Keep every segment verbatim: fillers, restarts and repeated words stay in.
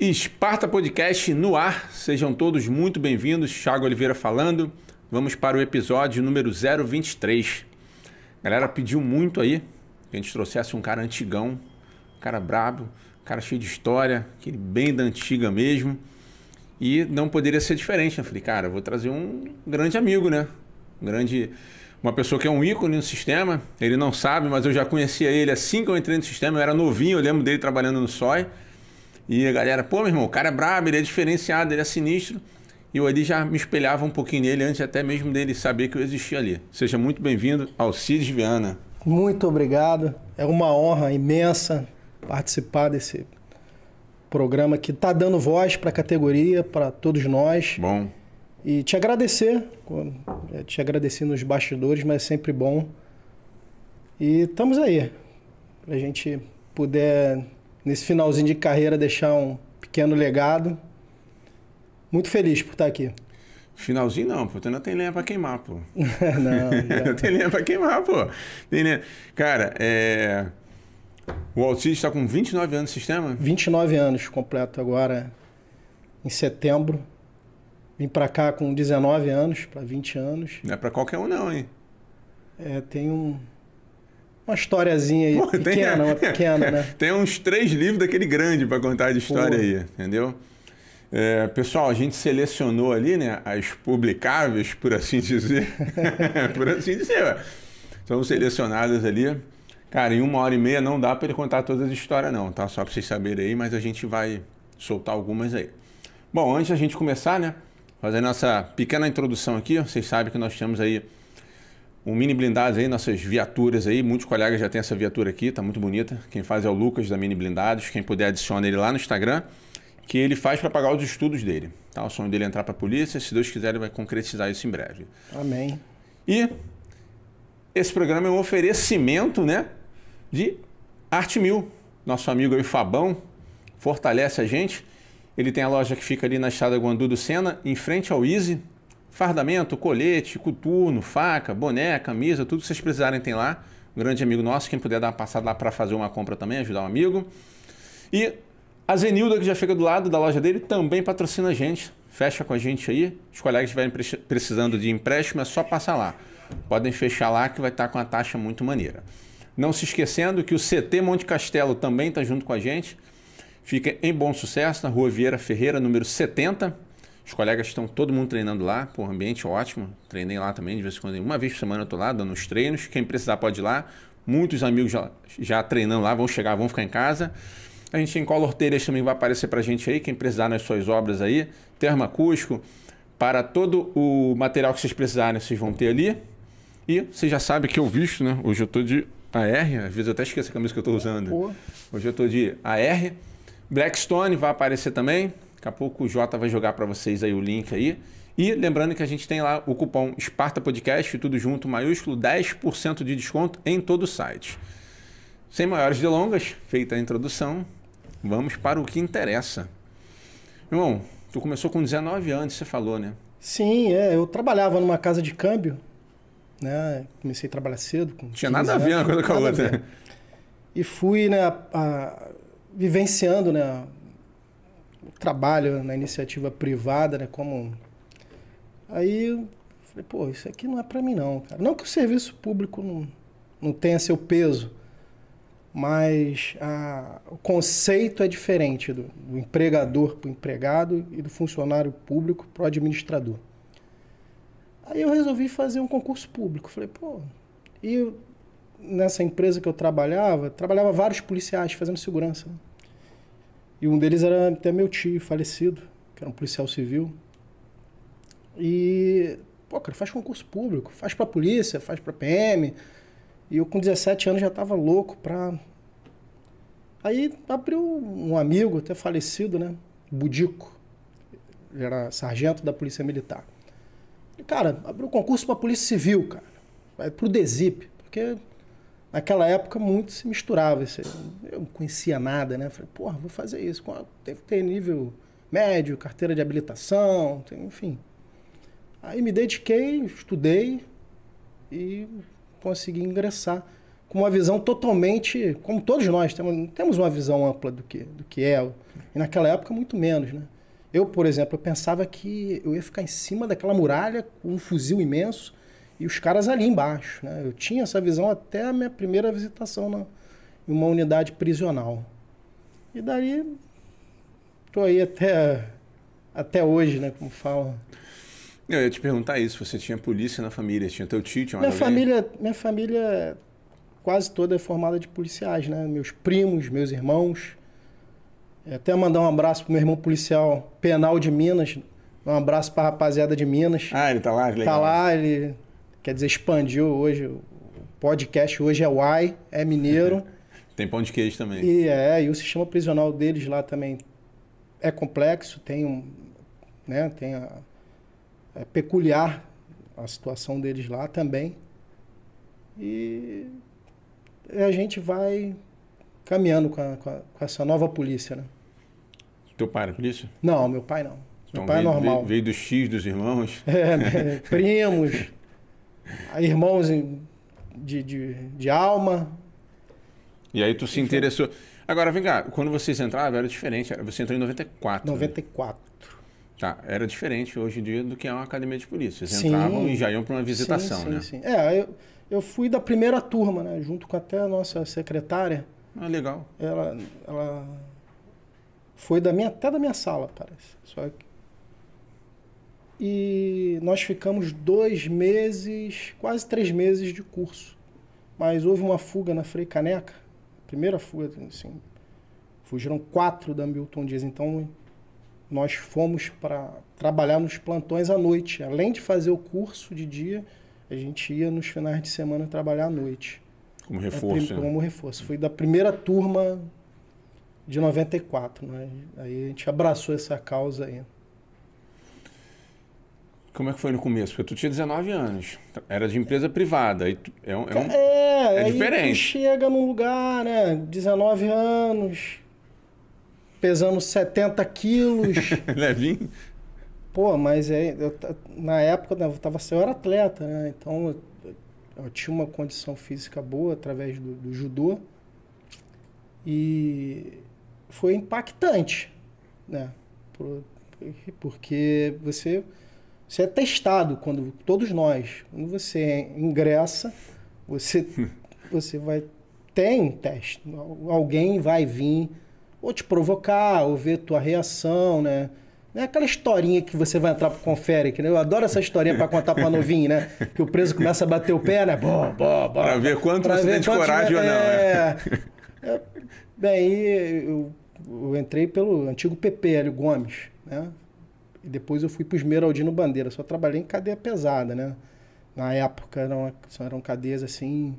Esparta Podcast no ar, sejam todos muito bem-vindos, Thiago Oliveira falando, vamos para o episódio número zero vinte e três. A galera pediu muito aí que a gente trouxesse um cara antigão, um cara brabo, um cara cheio de história, aquele bem da antiga mesmo, e não poderia ser diferente, eu falei, cara, eu vou trazer um grande amigo, né, um grande... Uma pessoa que é um ícone no sistema, ele não sabe, mas eu já conhecia ele assim que eu entrei no sistema, eu era novinho, eu lembro dele trabalhando no S O I. E a galera, pô, meu irmão, o cara é brabo, ele é diferenciado, ele é sinistro. E eu ali já me espelhava um pouquinho nele, antes até mesmo dele saber que eu existia ali. Seja muito bem-vindo, Alcides Viana. Muito obrigado, é uma honra imensa participar desse programa que está dando voz para a categoria, para todos nós. Bom. E te agradecer, te agradeci nos bastidores, mas é sempre bom. E estamos aí, para a gente poder, nesse finalzinho de carreira, deixar um pequeno legado. Muito feliz por estar aqui. Finalzinho não, pô, tu ainda tem lenha para queimar, pô. Não, já tem lenha para queimar, pô. Tem lenha. Cara, é... o Alcides está com vinte e nove anos no sistema? vinte e nove anos completo agora, em setembro. Vim pra cá com dezenove anos, para vinte anos. Não é pra qualquer um não, hein? É, tem um, uma historiazinha aí, Pô, pequena, tem, uma pequena, né? Tem uns três livros daquele grande para contar de história Pô. aí, entendeu? É, pessoal, a gente selecionou ali, né, as publicáveis, por assim dizer. por assim dizer, ué. São selecionadas ali. Cara, em uma hora e meia não dá para ele contar todas as histórias não, tá? Só para vocês saberem aí, mas a gente vai soltar algumas aí. Bom, antes da gente começar, né? Fazer nossa pequena introdução aqui, vocês sabem que nós temos aí um mini blindados aí, nossas viaturas aí, muitos colegas já têm essa viatura aqui, tá muito bonita. Quem faz é o Lucas da Mini Blindados, quem puder adiciona ele lá no Instagram, que ele faz para pagar os estudos dele. Tá? O sonho dele é entrar para a polícia, se Deus quiser ele vai concretizar isso em breve. Amém. E esse programa é um oferecimento, né, de Arte Mil, nosso amigo aí Fabão, fortalece a gente. Ele tem a loja que fica ali na Estrada Guandu do Sena, em frente ao Easy. Fardamento, colete, coturno, faca, boné, camisa, tudo que vocês precisarem tem lá. Um grande amigo nosso, quem puder dar uma passada lá para fazer uma compra também, ajudar um amigo. E a Zenilda, que já fica do lado da loja dele, também patrocina a gente. Fecha com a gente aí. Os colegas estiverem precisando de empréstimo, é só passar lá. Podem fechar lá que vai estar com a taxa muito maneira. Não se esquecendo que o C T Monte Castelo também está junto com a gente. Fica em Bom Sucesso, na Rua Vieira Ferreira, número setenta. Os colegas estão todo mundo treinando lá, pô, ambiente ótimo. Treinei lá também, de vez em quando, uma vez por semana eu tô lá, dando os treinos. Quem precisar pode ir lá. Muitos amigos já, já treinando lá, vão chegar, vão ficar em casa. A gente tem Color Telhas também, vai aparecer pra gente aí, quem precisar nas suas obras aí. Termoacústico, para todo o material que vocês precisarem, vocês vão ter ali. E vocês já sabem que eu visto, né? Hoje eu tô de A R, às vezes eu até esqueço a camisa que eu tô usando. Pô. Hoje eu tô de A R. Blackstone vai aparecer também. Daqui a pouco o Jota vai jogar para vocês aí o link aí. E lembrando que a gente tem lá o cupom Esparta Podcast, tudo junto, maiúsculo, dez por cento de desconto em todo o site. Sem maiores delongas, feita a introdução, vamos para o que interessa. Irmão, tu começou com dezenove anos, você falou, né? Sim, é, eu trabalhava numa casa de câmbio, né? Comecei a trabalhar cedo. Com Tinha nada a ver uma coisa com a outra. E fui, né, a, a, vivenciando, né, o trabalho na iniciativa privada, né, como... Aí eu falei, pô, isso aqui não é para mim não, cara. Não que o serviço público não, não tenha seu peso, mas a, o conceito é diferente do, do empregador para o empregado e do funcionário público para o administrador. Aí eu resolvi fazer um concurso público. Falei, pô... E eu, nessa empresa que eu trabalhava, trabalhava vários policiais fazendo segurança, né? E um deles era até meu tio falecido, que era um policial civil. E, pô, cara, faz concurso público, faz pra polícia, faz pra P M. E eu com dezessete anos já tava louco pra... Aí abriu um amigo, até falecido, né? Budico. Ele era sargento da Polícia Militar. E, cara, abriu concurso pra Polícia Civil, cara. Vai pro DESIP, porque... Naquela época muito se misturava. Eu não conhecia nada, né? Falei, porra, vou fazer isso. Deve ter nível médio, carteira de habilitação, enfim. Aí me dediquei, estudei e consegui ingressar com uma visão totalmente, como todos nós temos, temos uma visão ampla do que, do que é, e naquela época muito menos, né? Eu, por exemplo, eu pensava que eu ia ficar em cima daquela muralha com um fuzil imenso e os caras ali embaixo, né? Eu tinha essa visão até a minha primeira visitação na, em uma unidade prisional. E daí, tô aí até, até hoje, né, como falam. Eu ia te perguntar isso, você tinha polícia na família, tinha teu tio, tinha Minha família, minha família quase toda é formada de policiais, né? Meus primos, meus irmãos. Até mandar um abraço pro meu irmão policial penal de Minas. Um abraço pra rapaziada de Minas. Ah, ele tá lá? Legal. Tá lá, ele, quer dizer, expandiu hoje. O podcast hoje é Uai, é mineiro. Tem pão de queijo também. E, é, e o sistema prisional deles lá também é complexo, tem um, né, tem a, é peculiar a situação deles lá também. E a gente vai caminhando com, a, com, a, com essa nova polícia, né? Teu pai era polícia? Não, meu pai não. Então, meu pai veio, é normal. Veio, veio dos X dos irmãos? É, né, primos, irmãos de, de, de alma. E aí tu se interessou. Agora, vem cá, quando vocês entravam era diferente. Você entrou em noventa e quatro. noventa e quatro. Tá, era diferente hoje em dia do que é uma academia de polícia. Vocês Sim, entravam e já iam para uma visitação, sim, sim, né? Sim. É, eu, eu fui da primeira turma, né? Junto com até a nossa secretária. Ah, legal. Ela, ela foi da minha, até da minha sala, parece. Só que... E nós ficamos dois meses, quase três meses de curso. Mas houve uma fuga na Frei Caneca. Primeira fuga, assim. Fugiram quatro da Milton Dias. Então, nós fomos para trabalhar nos plantões à noite. Além de fazer o curso de dia, a gente ia nos finais de semana trabalhar à noite. Como reforço, é, né? Como reforço. Foi da primeira turma de noventa e quatro, né? Aí a gente abraçou essa causa aí. Como é que foi no começo? Porque tu tinha dezenove anos, era de empresa privada, aí tu, é, um, é, um, é, é aí diferente. Tu chega num lugar, né? dezenove anos, pesando setenta quilos. Levinho? Pô, mas é, eu, na época eu, tava, eu era atleta, né? Então eu, eu tinha uma condição física boa através do, do judô. E foi impactante, né? Por, porque você... Você é testado, quando todos nós, quando você ingressa, você, você vai... Tem um teste. Alguém vai vir ou te provocar, ou ver tua reação, né? Não é aquela historinha que você vai entrar pro confere, que né? Eu adoro essa historinha para contar para novinho, né? Que o preso começa a bater o pé, né? Bó, bó, bó. Para ver quanto pra você ver tem de coragem ou não. É, é, bem, eu, eu entrei pelo antigo P P L Gomes, né? E depois eu fui para o Esmeraldino Bandeira. Só trabalhei em cadeia pesada, né? Na época eram, eram cadeias assim,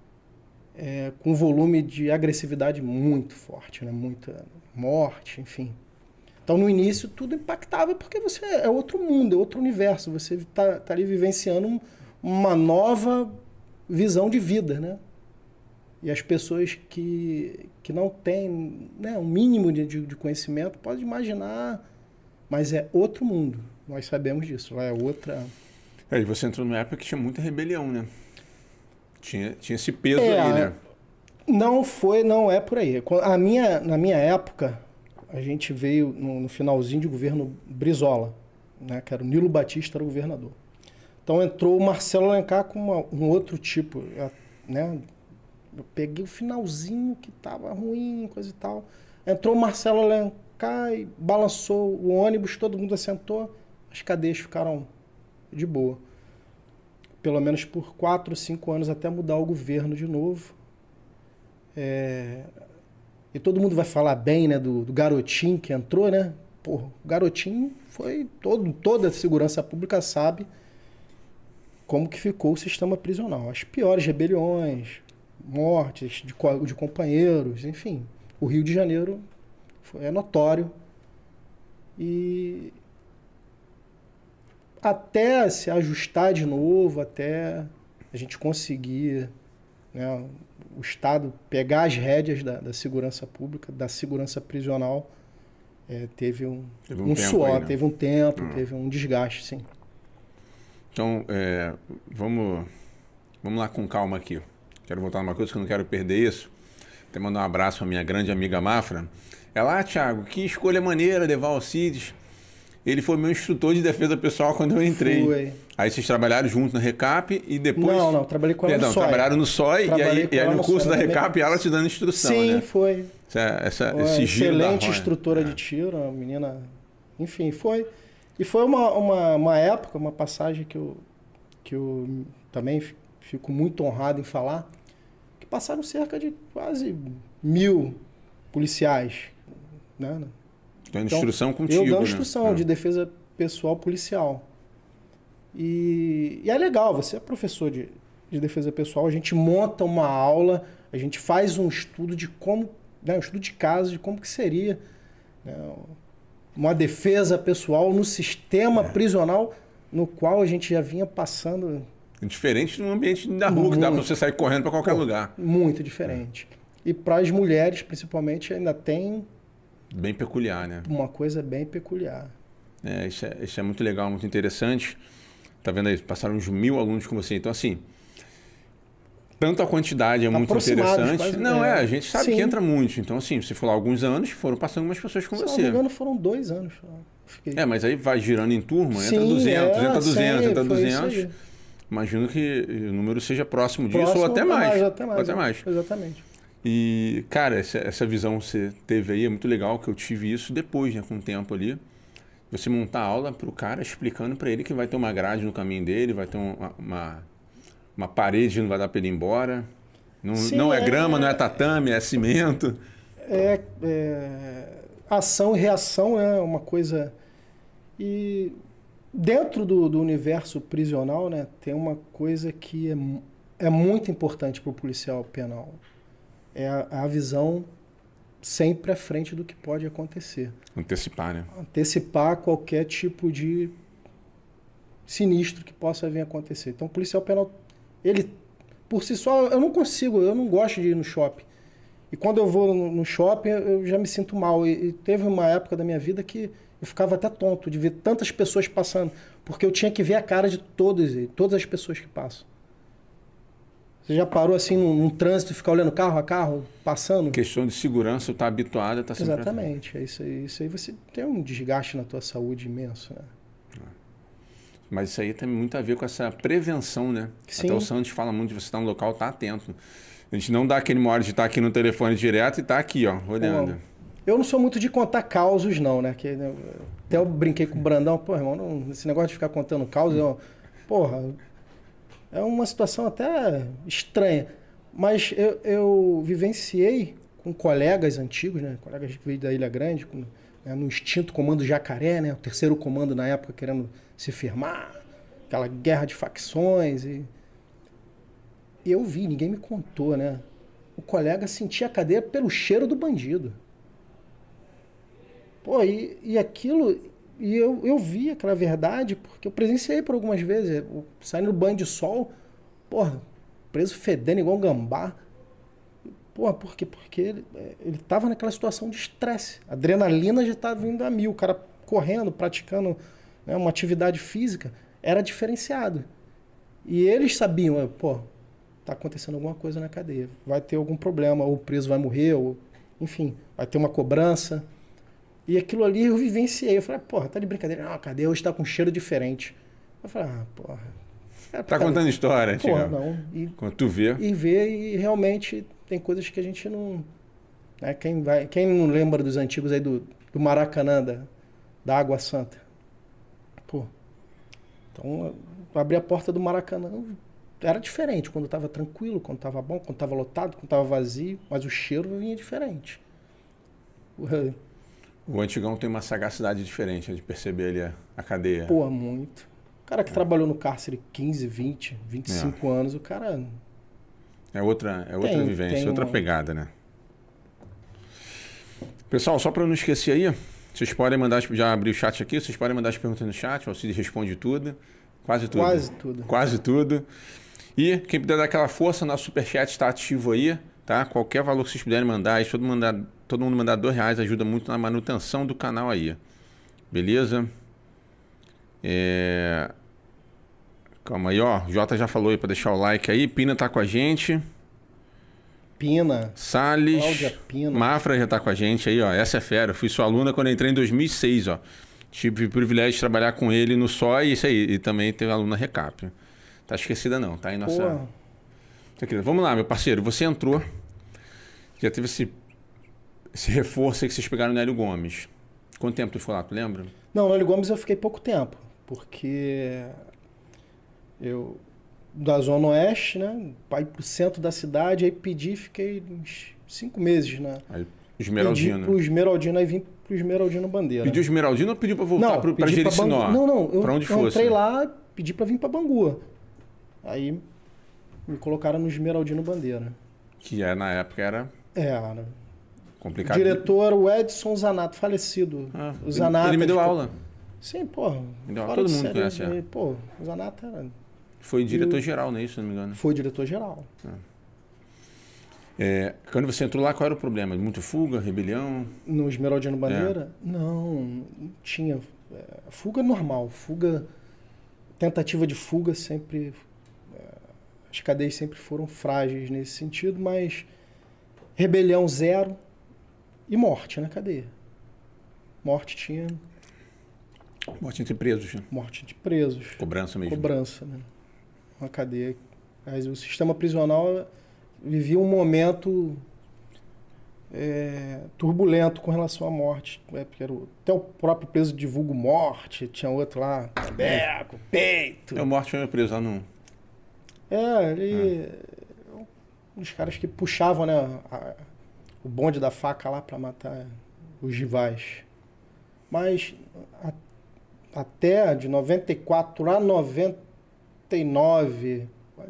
é, com volume de agressividade muito forte, né? Muita morte, enfim. Então no início tudo impactava porque você é outro mundo, é outro universo. Você está tá ali vivenciando uma nova visão de vida, né? E as pessoas que, que não têm, né, um mínimo de, de conhecimento podem imaginar... Mas é outro mundo, nós sabemos disso, lá é outra... É, e você entrou numa época que tinha muita rebelião, né? Tinha, tinha esse peso é, aí, né? Não foi, não é por aí. A minha, na minha época, a gente veio no, no finalzinho de governo Brizola, né? Que era o Nilo Batista, era o governador. Então entrou o Marcelo Alencar com uma, um outro tipo, né? Eu peguei o finalzinho que estava ruim, coisa e tal. Entrou o Marcelo Alencar, cai, balançou o ônibus, todo mundo assentou, as cadeias ficaram de boa. Pelo menos por quatro, cinco anos, até mudar o governo de novo. É... E todo mundo vai falar bem, né, do, do Garotinho que entrou, né? Porra, o Garotinho foi... Todo, toda a segurança pública sabe como que ficou o sistema prisional. As piores rebeliões, mortes de, de companheiros, enfim. O Rio de Janeiro... é notório e até se ajustar de novo, até a gente conseguir, né, o Estado pegar as rédeas da, da segurança pública, da segurança prisional, é, teve um, teve um, um suor, aí, né? teve um tempo, hum. teve um desgaste, sim. Então, é, vamos, vamos lá com calma aqui. quero voltar numa coisa que eu não quero perder isso. Até mandar um abraço pra minha grande amiga Mafra. Ela, ah, Thiago, que escolha maneira levar o Alcides. Ele foi meu instrutor de defesa pessoal quando eu entrei. Foi. Aí vocês trabalharam junto no Recap e depois... Não, não, trabalhei com ela Perdão, no S O I. trabalharam no S O I e aí, e aí no curso da Recap ela te dando instrução, Sim, né? foi. Essa, essa, Uma esse giro da excelente Roy. instrutora É. de tiro, uma menina... Enfim, foi. E foi uma, uma, uma época, uma passagem que eu, que eu também fico muito honrado em falar, que passaram cerca de quase mil policiais, né? Dando Então, instrução contigo, eu dando né? instrução É. de defesa pessoal policial. E, e é legal, você é professor de, de defesa pessoal, a gente monta uma aula, a gente faz um estudo de como, né, um estudo de caso, de como que seria, né, uma defesa pessoal no sistema É. prisional no qual a gente já vinha passando. Diferente no ambiente da rua, que dá pra você sair correndo pra qualquer Pô, lugar. Muito diferente. E para as mulheres, principalmente, ainda tem Bem peculiar, né? uma coisa bem peculiar. É, isso, é, isso é muito legal, muito interessante. Tá vendo aí? Passaram uns mil alunos com você. Então, assim, tanto a quantidade é muito Aproximados, interessante. quase, Não, é, é. a gente sabe Sim. que entra muito. Então, assim, você falou alguns anos, foram passando umas pessoas com Se não você. me engano, foram dois anos. Eu fiquei... É, mas aí vai girando em turma, entra Sim, duzentos, é, entra duzentos, sim, entra foi isso duzentos. aí. Imagino que o número seja próximo disso Próximo, ou até mais. Até mais. Ou até mais. Exatamente. E, cara, essa, essa visão que você teve aí é muito legal, que eu tive isso depois, né, com o tempo ali. Você montar aula para o cara explicando para ele que vai ter uma grade no caminho dele, vai ter uma, uma, uma parede, não vai dar para ele ir embora. Não, Sim, não é, é- grama, não é tatame, é cimento. É, é, ação e reação é uma coisa... E dentro do, do universo prisional, né, tem uma coisa que é, mu- é muito importante para o policial penal. É a, a visão sempre à frente do que pode acontecer. Antecipar, né? Antecipar qualquer tipo de sinistro que possa vir a acontecer. Então, o policial penal, ele, por si só, eu não consigo, eu não gosto de ir no shopping. E quando eu vou no, no shopping, eu já me sinto mal. E, e teve uma época da minha vida que eu ficava até tonto de ver tantas pessoas passando, porque eu tinha que ver a cara de todos, todas as pessoas que passam. Você já parou assim num, num trânsito e ficar olhando carro a carro, passando? Questão de segurança, tá habituado, tá sempre... Exatamente. É isso aí, isso aí você tem um desgaste na tua saúde imenso, né? Mas isso aí tem muito a ver com essa prevenção, né? Sim. Até o Santos fala muito de você estar no local, tá atento. A gente não dá aquele maior de estar aqui no telefone direto e tá aqui, ó, olhando. Bom, eu não sou muito de contar causos, não, né? Que, né, até eu brinquei com o Brandão, pô, irmão, não, esse negócio de ficar contando causos, eu, porra, é uma situação até estranha. Mas eu, eu vivenciei com colegas antigos, né? Colegas que veio da Ilha Grande, com, né, no extinto Comando Jacaré, né? O terceiro comando na época querendo se firmar, aquela guerra de facções. E e eu vi, ninguém me contou, né? O colega sentia a cadeia pelo cheiro do bandido. Pô, e, e aquilo... E eu, eu vi aquela verdade, porque eu presenciei por algumas vezes, eu, saindo do banho de sol, porra, preso fedendo igual um gambá. Porra, por quê? Porque ele, ele tava naquela situação de estresse. A adrenalina já estava vindo a mil. O cara correndo, praticando, né, uma atividade física, era diferenciado. E eles sabiam, pô, tá acontecendo alguma coisa na cadeia. Vai ter algum problema, ou o preso vai morrer, ou enfim, vai ter uma cobrança. E aquilo ali eu vivenciei. Eu falei, porra, tá de brincadeira. Não, a cadeia hoje tá com um cheiro diferente. Eu falei, ah, porra. Tá tá contando história, Porra, Tiago. não. E, Quando tu vê. e vê, e realmente tem coisas que a gente não... Né? Quem, vai, quem não lembra dos antigos aí do, do Maracanã, da, da Água Santa? Pô. Então, eu abri a porta do Maracanã, era diferente. Quando tava tranquilo, quando tava bom, quando tava lotado, quando tava vazio. Mas o cheiro vinha diferente. O antigão tem uma sagacidade diferente, né, de perceber ali a, a cadeia. Pô, muito. O cara que é. trabalhou no cárcere quinze, vinte, vinte e cinco é. anos, o cara... É outra, é outra tem, vivência, tem outra uma... pegada, né? Pessoal, só para eu não esquecer aí, vocês podem mandar, já abri o chat aqui, vocês podem mandar as perguntas no chat, o Alcides responde tudo, quase tudo. Quase tudo. Quase tudo. E quem puder dar aquela força, nosso superchat está ativo aí, tá? Qualquer valor que vocês puderem mandar, aí todo mundo mandar, todo mundo mandar dois reais ajuda muito na manutenção do canal aí. Beleza? É... Calma aí, ó. O Jota já falou aí para deixar o like aí. Pina tá com a gente. Pina. Salles. Cláudia Pina. Mafra já está com a gente aí, ó. Essa é fera. Eu fui sua aluna quando eu entrei em dois mil e seis, ó. Tive o privilégio de trabalhar com ele no S O I e isso aí. E também teve aluna Recap. Tá esquecida não, tá aí nossa... Pô. Vamos lá, meu parceiro. Você entrou, já teve esse, esse reforço aí que vocês pegaram no Hélio Gomes. Quanto tempo tu foi lá, tu lembra? Não, no Hélio Gomes eu fiquei pouco tempo. Porque eu... Da Zona Oeste, né? Para ir pro centro da cidade, aí pedi, fiquei uns cinco meses, né? Aí, Esmeraldino. Pedi pro Esmeraldino, aí vim pro Esmeraldino Bandeira. Pediu Esmeraldino ou pediu para voltar não, pro, pra Jericinó? Pra Não, não. Eu, pra onde eu fosse? entrei lá, pedi para vir para Bangu. Aí me colocaram no Esmeraldino Bandeira. Que é, na época era... É, era. Complicado. O diretor era o Edson Zanato, falecido. Ah, o Zanato. Ele me deu tipo, aula. Sim, porra. Me deu aula. Todo mundo conhece. É. Pô, o Zanato era... Foi diretor-geral, não é isso, se não me engano? Foi diretor-geral. É, quando você entrou lá, qual era o problema? Muita fuga, rebelião? No Esmeraldino Bandeira? É. Não, não tinha. É, fuga normal. Fuga... Tentativa de fuga sempre... É, as cadeias sempre foram frágeis nesse sentido, mas rebelião zero e morte na cadeia. Morte tinha... Morte entre presos. Né? Morte de presos. Cobrança mesmo. Cobrança, né? Uma cadeia. Mas o sistema prisional vivia um momento é, turbulento com relação à morte. É, porque era o, até o próprio preso divulga morte, tinha outro lá, beco, peito. É, o morte foi preso lá no... É, ele... É. Um dos caras que puxavam, né, a, o bonde da faca lá para matar os rivais. Mas a, até de noventa e quatro a noventa e nove,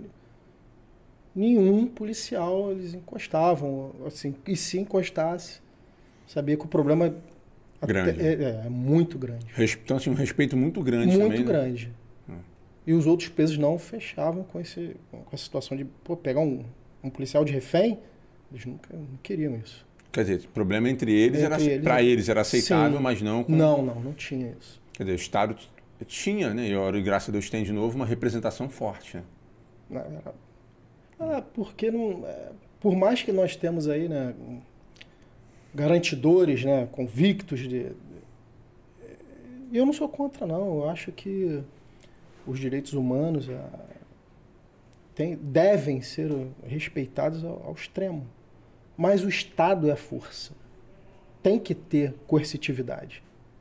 nenhum policial eles encostavam, assim, e se encostasse, sabia que o problema grande. Até, é, é muito grande. Então, assim, um respeito muito grande muito também. Muito grande. Né? Hum. E os outros presos não fechavam com, esse, com a situação de pô, pegar um, um policial de refém, eles nunca não queriam isso. Quer dizer, o problema entre eles, entre era, eles, para eles era aceitável, sim, mas não com... Não, não, não tinha isso. Quer dizer, o Estado tinha, né, e graças a Deus tem de novo, uma representação forte. Né? Não, era... ah, porque não... É, por mais que nós temos aí, né, garantidores, né, convictos de... de eu não sou contra, não. Eu acho que os direitos humanos é, tem, devem ser respeitados ao, ao extremo. Mas o Estado é a força. Tem que ter coercitividade.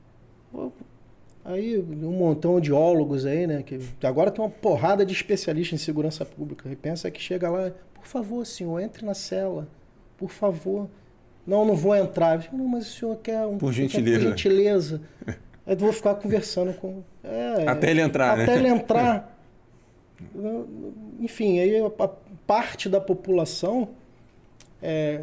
Aí um montão de ólogos aí, né? Que agora tem uma porrada de especialistas em segurança pública. E pensa que chega lá, por favor, senhor, entre na cela. Por favor. Não, não vou entrar. Digo, não, mas o senhor quer um... Por gentileza. Por gentileza. Aí eu vou ficar conversando com... É, até ele entrar, até né? Até ele entrar. Enfim, aí a, a parte da população é,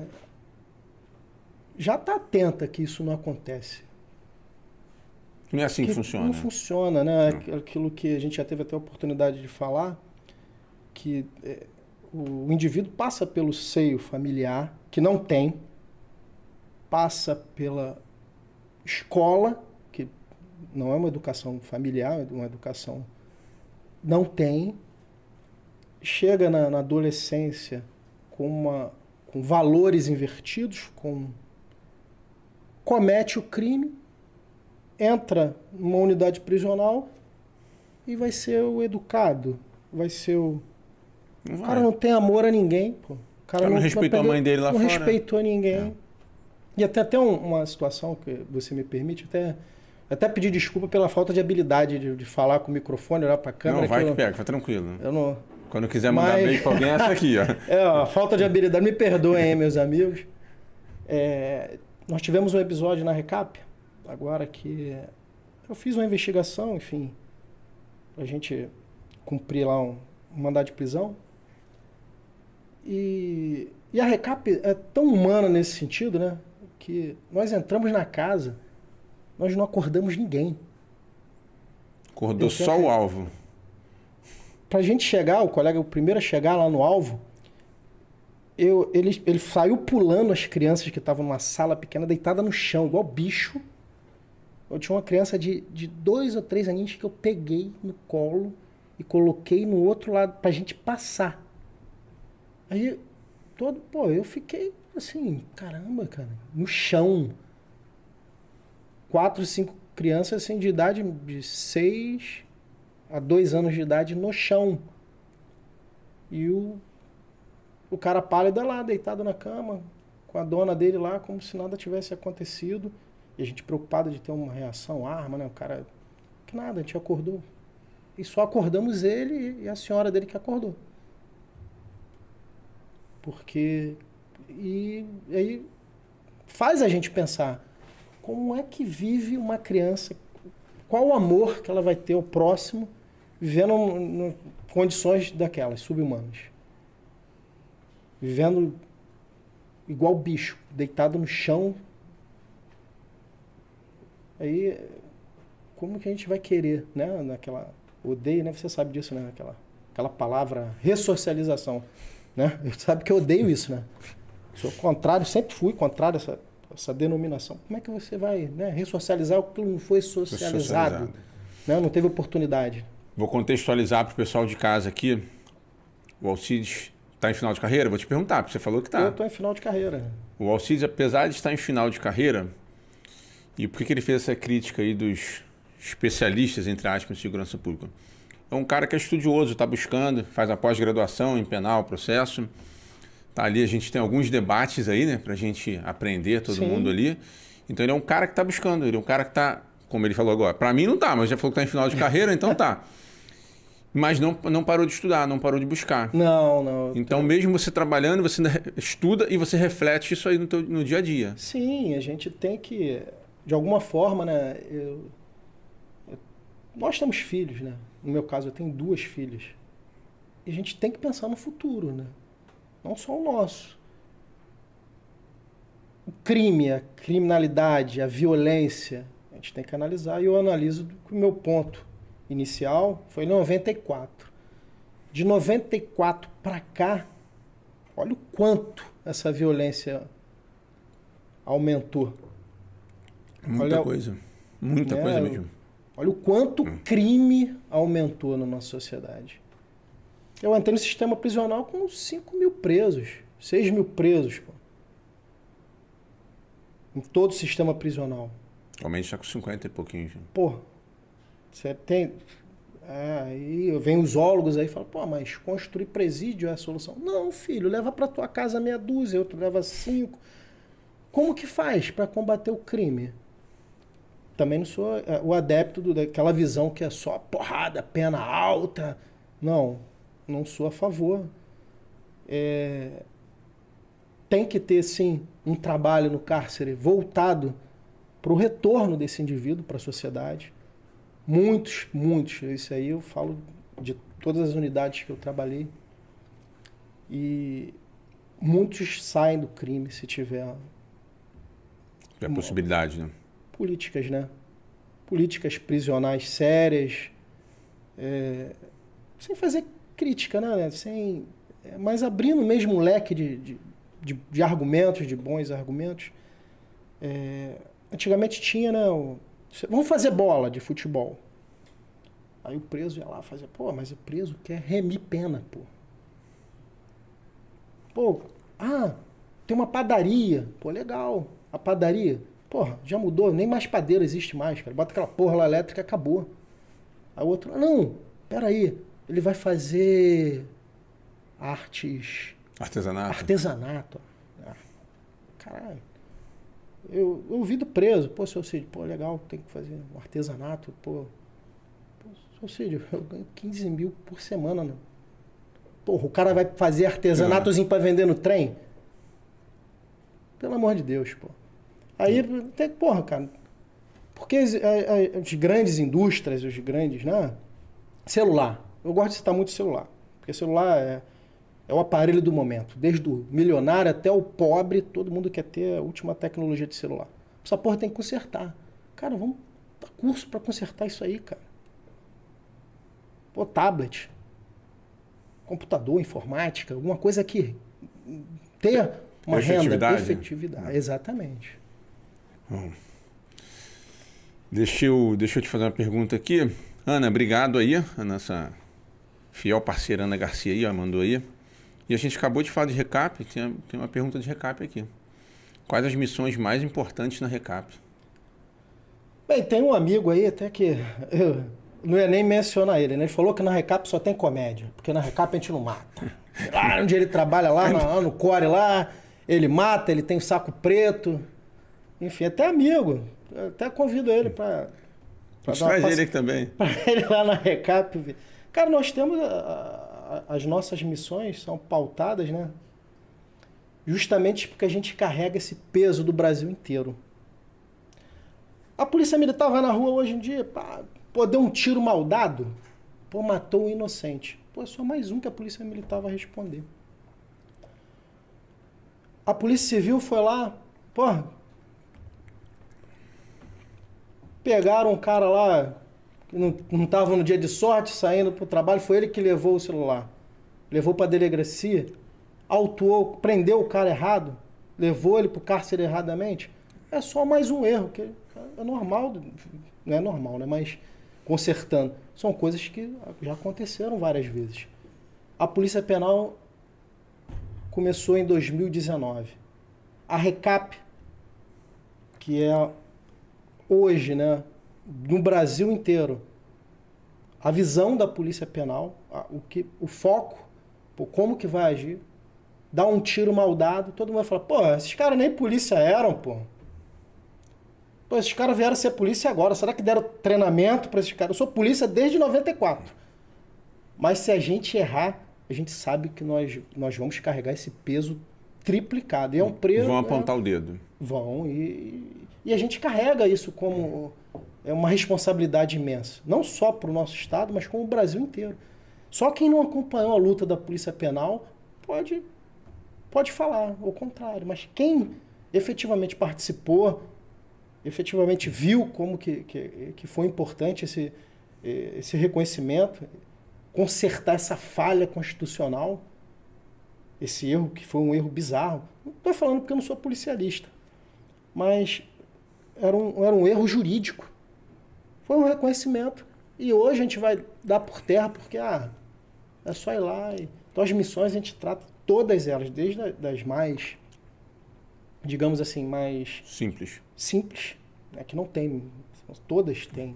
já está atenta que isso não acontece. Não é assim que, que funciona. Não funciona, né? Não. Aquilo que a gente já teve até a oportunidade de falar, que é, o indivíduo passa pelo seio familiar, que não tem, passa pela escola, que não é uma educação familiar, é uma educação... Não tem, chega na, na adolescência com, uma, com valores invertidos, com, comete o crime, entra numa unidade prisional e vai ser o educado, vai ser o... Não o vai. cara não tem amor a ninguém, pô. O cara, o cara não, não respeitou a mãe dele lá não fora. Não respeitou ninguém. É. E até, até um, uma situação que você me permite, até, até pedir desculpa pela falta de habilidade de, de falar com o microfone, olhar para a câmera. Não, vai que, que pega, fica tranquilo. Eu não... Quando quiser mandar Mas... beijo para alguém, essa aqui, ó. É, ó, falta de habilidade. Me perdoem, hein, meus amigos. É, nós tivemos um episódio na Recap, agora que eu fiz uma investigação, enfim, pra gente cumprir lá um, um mandado de prisão. E, e a Recap é tão humana nesse sentido, né? Que nós entramos na casa, nós não acordamos ninguém. Acordou só o alvo. Pra gente chegar, o colega, o primeiro a chegar lá no alvo, eu, ele, ele saiu pulando as crianças que estavam numa sala pequena, deitada no chão, igual bicho. Eu tinha uma criança de, de dois ou três aninhos que eu peguei no colo e coloquei no outro lado pra gente passar. Aí todo, pô, eu fiquei assim, caramba, cara, no chão. Quatro, cinco crianças assim, de idade de seis a dois anos de idade no chão. E o, o cara pálido lá, deitado na cama, com a dona dele lá, como se nada tivesse acontecido. E a gente preocupado de ter uma reação, arma, né? O cara, que nada, a gente acordou. E só acordamos ele e a senhora dele que acordou. Porque... E aí faz a gente pensar, como é que vive uma criança, qual o amor que ela vai ter ao próximo, vivendo em condições daquelas, subhumanas. Vivendo igual bicho, deitado no chão. Aí, como que a gente vai querer, né? Naquela, odeio, né? Você sabe disso, né? Aquela, aquela palavra ressocialização, né? Eu sabe que eu odeio isso, né? Sou contrário, sempre fui contrário a essa, essa denominação. Como é que você vai, né, ressocializar o que não foi socializado? socializado. Né? Não teve oportunidade. Vou contextualizar para o pessoal de casa aqui. O Alcides está em final de carreira? Vou te perguntar, porque você falou que está. Eu estou em final de carreira. O Alcides, apesar de estar em final de carreira, e por que que ele fez essa crítica aí dos especialistas, entre aspas, em segurança pública? É um cara que é estudioso, está buscando, faz a pós-graduação em penal, processo. Tá ali, a gente tem alguns debates aí, né, para a gente aprender, todo Sim. mundo ali. Então ele é um cara que está buscando, ele é um cara que está, como ele falou agora, para mim não tá, mas já falou que está em final de carreira, então tá. Mas não, não parou de estudar, não parou de buscar. Não, não. Então, tô... mesmo você trabalhando, você estuda e você reflete isso aí no, teu, no dia a dia. Sim, a gente tem que, de alguma forma, né? Eu, eu, nós temos filhos, né? No meu caso, eu tenho duas filhas. E a gente tem que pensar no futuro, né? Não só o nosso. O crime, a criminalidade, a violência, a gente tem que analisar. E eu analiso o meu ponto inicial foi em noventa e quatro. De noventa e quatro para cá, olha o quanto essa violência aumentou. Muita olha, coisa. Muita né, coisa mesmo. Olha o quanto o hum. crime aumentou na nossa sociedade. Eu entrei no sistema prisional com cinco mil presos, seis mil presos. Pô. Em todo o sistema prisional. Atualmente está com cinquenta e pouquinho. Pô, você tem... É, aí vem os zoólogos aí e falam, pô, mas construir presídio é a solução. Não, filho, leva para tua casa meia dúzia, outro leva cinco. Como que faz para combater o crime? Também não sou é, o adepto do, daquela visão que é só porrada, pena alta. Não, não sou a favor. É, tem que ter, sim, um trabalho no cárcere voltado para o retorno desse indivíduo para a sociedade. Muitos, muitos. Isso aí eu falo de todas as unidades que eu trabalhei. E muitos saem do crime se tiver... É a possibilidade, né? Políticas, né? Políticas prisionais sérias. É, sem fazer crítica, né? Sem, é, mas abrindo mesmo um leque de, de, de, de argumentos, de bons argumentos. É, antigamente tinha, né? O, vamos fazer bola de futebol. Aí o preso ia lá e fazia, pô, mas o preso quer remir pena, pô. Pô, ah, tem uma padaria. Pô, legal. A padaria, porra, já mudou, nem mais padeiro existe mais, cara. Bota aquela porra lá elétrica e acabou. Aí o outro, não, peraí, ele vai fazer artes... Artesanato. Artesanato. Ah, caralho. Eu, eu ouvi do preso, pô, seu Cid, pô, legal, tem que fazer um artesanato, pô. Pô, seu Cid, eu ganho quinze mil por semana, né? Porra, o cara vai fazer artesanatozinho pra vender no trem? Pelo amor de Deus, pô. Aí, tem, porra, cara, porque as, as, as grandes indústrias, os grandes, né? Celular. Eu gosto de citar muito celular, porque celular é, é o aparelho do momento. Desde o milionário até o pobre, todo mundo quer ter a última tecnologia de celular. Essa porra tem que consertar. Cara, vamos dar curso para consertar isso aí, cara. Pô, tablet, computador, informática, alguma coisa que tenha uma renda, efetividade. Exatamente. Bom, deixa eu, deixa eu te fazer uma pergunta aqui. Ana, obrigado aí, a nossa fiel parceira Ana Garcia aí, ó, mandou aí. E a gente acabou de falar de recap, tem, tem uma pergunta de recap aqui. Quais as missões mais importantes na recap? Bem, tem um amigo aí até que eu não ia nem mencionar ele, né? Ele falou que na recap só tem comédia, porque na recap a gente não mata. Lá onde ele trabalha lá, lá no core lá, ele mata, ele tem saco preto. Enfim, até amigo. Eu até convido ele para... Traz ele aqui também. Para ele lá na recap. Cara, nós temos... A, a, as nossas missões são pautadas, né? Justamente porque a gente carrega esse peso do Brasil inteiro. A polícia militar vai na rua hoje em dia, pá, pô, deu um tiro mal dado, pô, matou um inocente. Pô, é só mais um que a polícia militar vai responder. A polícia civil foi lá, pô, pegaram um cara lá, que não, não tava no dia de sorte, saindo pro trabalho, foi ele que levou o celular. Levou pra delegacia, autuou, prendeu o cara errado, levou ele pro cárcere erradamente. É só mais um erro, que é normal, não é normal, né? Mas consertando. São coisas que já aconteceram várias vezes. A Polícia Penal começou em dois mil e dezenove. A recap, que é hoje, né, no Brasil inteiro, a visão da Polícia Penal, o, que, o foco, pô, como que vai agir, dá um tiro mal dado, todo mundo vai falar, pô, esses caras nem polícia eram, pô. Pô, esses caras vieram ser polícia agora, será que deram treinamento para esses caras? Eu sou polícia desde noventa e quatro. Mas se a gente errar, a gente sabe que nós, nós vamos carregar esse peso triplicado. E é um preso, vão apontar é, o dedo. Vão. E, e a gente carrega isso como é uma responsabilidade imensa. Não só para o nosso estado, mas como o Brasil inteiro. Só quem não acompanhou a luta da Polícia Penal pode, pode falar o contrário. Mas quem efetivamente participou, efetivamente viu como que, que, que foi importante esse, esse reconhecimento, consertar essa falha constitucional, esse erro que foi um erro bizarro. Não estou falando porque eu não sou policialista, mas era um, era um erro jurídico. Foi um reconhecimento. E hoje a gente vai dar por terra porque ah, é só ir lá. E... Então as missões a gente trata todas elas, desde as mais, digamos assim, mais... Simples. Simples, né, que não tem, todas têm,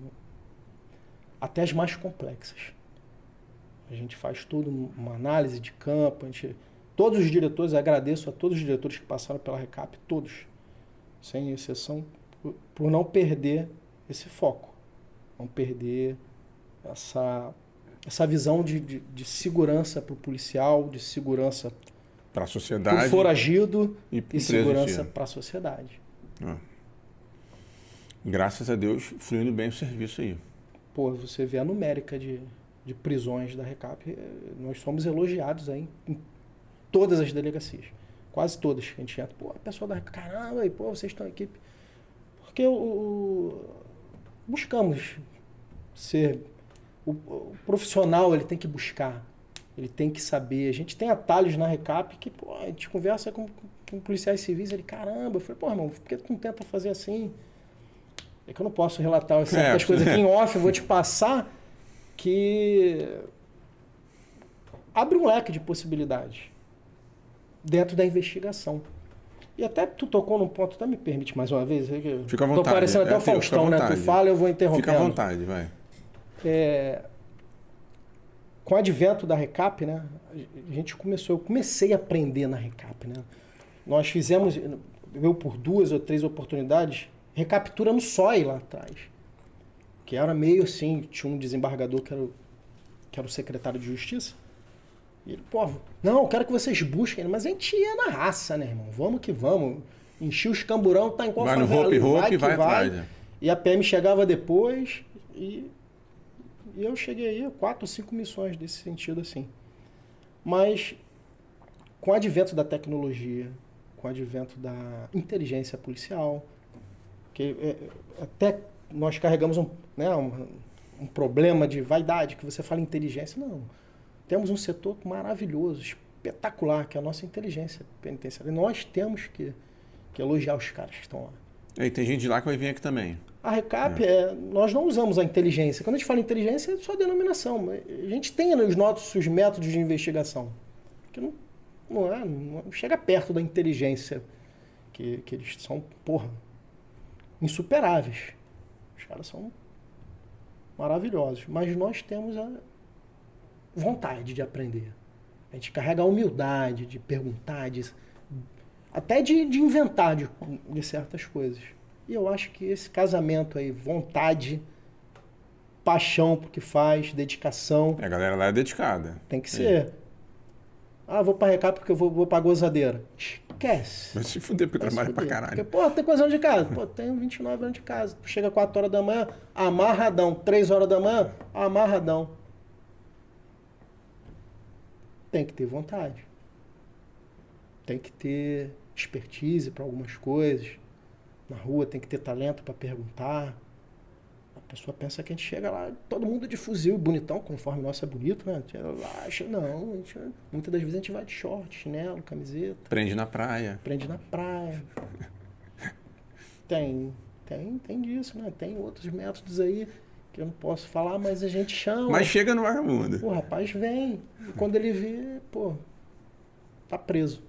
até as mais complexas. A gente faz tudo, uma análise de campo, a gente, todos os diretores, agradeço a todos os diretores que passaram pela recap, todos, sem exceção, por, por não perder esse foco, não perder essa, essa visão de, de, de segurança para o policial, de segurança para a sociedade, para o foragido e, e segurança para a sociedade. Ah. Graças a Deus, fluindo bem o serviço aí. Pô, você vê a numérica de, de prisões da recap, nós somos elogiados aí em todas as delegacias. Quase todas. A gente entra, pô, pessoal da recap, caramba, e, pô, vocês estão em equipe. Porque o, o, buscamos ser... O, o profissional, ele tem que buscar, ele tem que saber. A gente tem atalhos na recap que, pô, a gente conversa com, com policiais civis, ele, caramba, eu falei, pô, irmão, por que tu não tenta fazer assim? É que eu não posso relatar certas é, coisas aqui em off, eu vou te passar, que abre um leque de possibilidades dentro da investigação. E até tu tocou num ponto, até me permite mais uma vez. Fica à vontade. Tô parecendo até é, o Faustão, né? Tu fala, eu vou interrompendo. Fica à vontade, vai. É, com o advento da recap, né? A gente começou, eu comecei a aprender na recap, né? Nós fizemos, eu por duas ou três oportunidades, recaptura no S O I lá atrás. Que era meio assim, tinha um desembargador que era, o, que era o secretário de Justiça. E ele, pô, não, eu quero que vocês busquem. Mas a gente ia na raça, né, irmão? Vamos que vamos. Enchi os camburão, tá em qual vai favela, no roupa, roupa, vai que vai. vai. Atrás, né? E a P M chegava depois e, e eu cheguei aí a quatro ou cinco missões desse sentido assim. Mas com o advento da tecnologia, com o advento da inteligência policial, que é, até nós carregamos um, né, um, um problema de vaidade, que você fala inteligência. Não. Temos um setor maravilhoso, espetacular, que é a nossa inteligência penitenciária. Nós temos que, que elogiar os caras que estão lá. E tem gente de lá que vai vir aqui também. A recap, é. É, nós não usamos a inteligência. Quando a gente fala inteligência, é só a denominação. A gente tem os nossos métodos de investigação. Que não, não, é, não chega perto da inteligência que, que eles são, porra, insuperáveis. Os caras são maravilhosos. Mas nós temos a vontade de aprender. A gente carrega a humildade de perguntar, de, até de, de inventar de, de certas coisas. E eu acho que esse casamento aí, vontade, paixão pro que faz, dedicação... A galera lá é dedicada. Tem que ser. É. Ah, vou pra recap porque eu vou, vou pra gozadeira. Esquece. Vai se fuder, porque trabalha pra caralho. Porque, pô, tem quantos anos de casa? Pô, tenho vinte e nove anos de casa. Chega quatro horas da manhã, amarradão. três horas da manhã, amarradão. Tem que ter vontade. Tem que ter expertise para algumas coisas. Na rua tem que ter talento para perguntar. A pessoa pensa que a gente chega lá, todo mundo de fuzil, bonitão, conforme o nosso é bonito, né? Acha, não, a gente, muitas das vezes a gente vai de short, chinelo, camiseta. Prende na praia. Prende na praia. Tem, tem, tem disso, né? Tem outros métodos aí que eu não posso falar, mas a gente chama. Mas chega no vagabundo. O rapaz vem, e quando ele vê, pô, tá preso.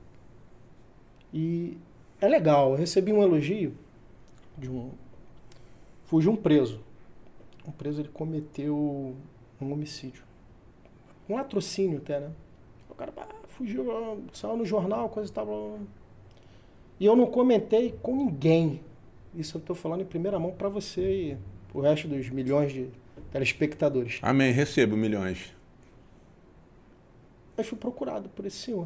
E é legal, eu recebi um elogio de um... Fugiu um preso. Um preso, ele cometeu um homicídio. Um latrocínio até, né? O cara ah, fugiu, saiu no jornal, coisa e tal. E eu não comentei com ninguém. Isso eu tô falando em primeira mão para você e o resto dos milhões de telespectadores. Amém, recebo milhões. Aí fui procurado por esse senhor.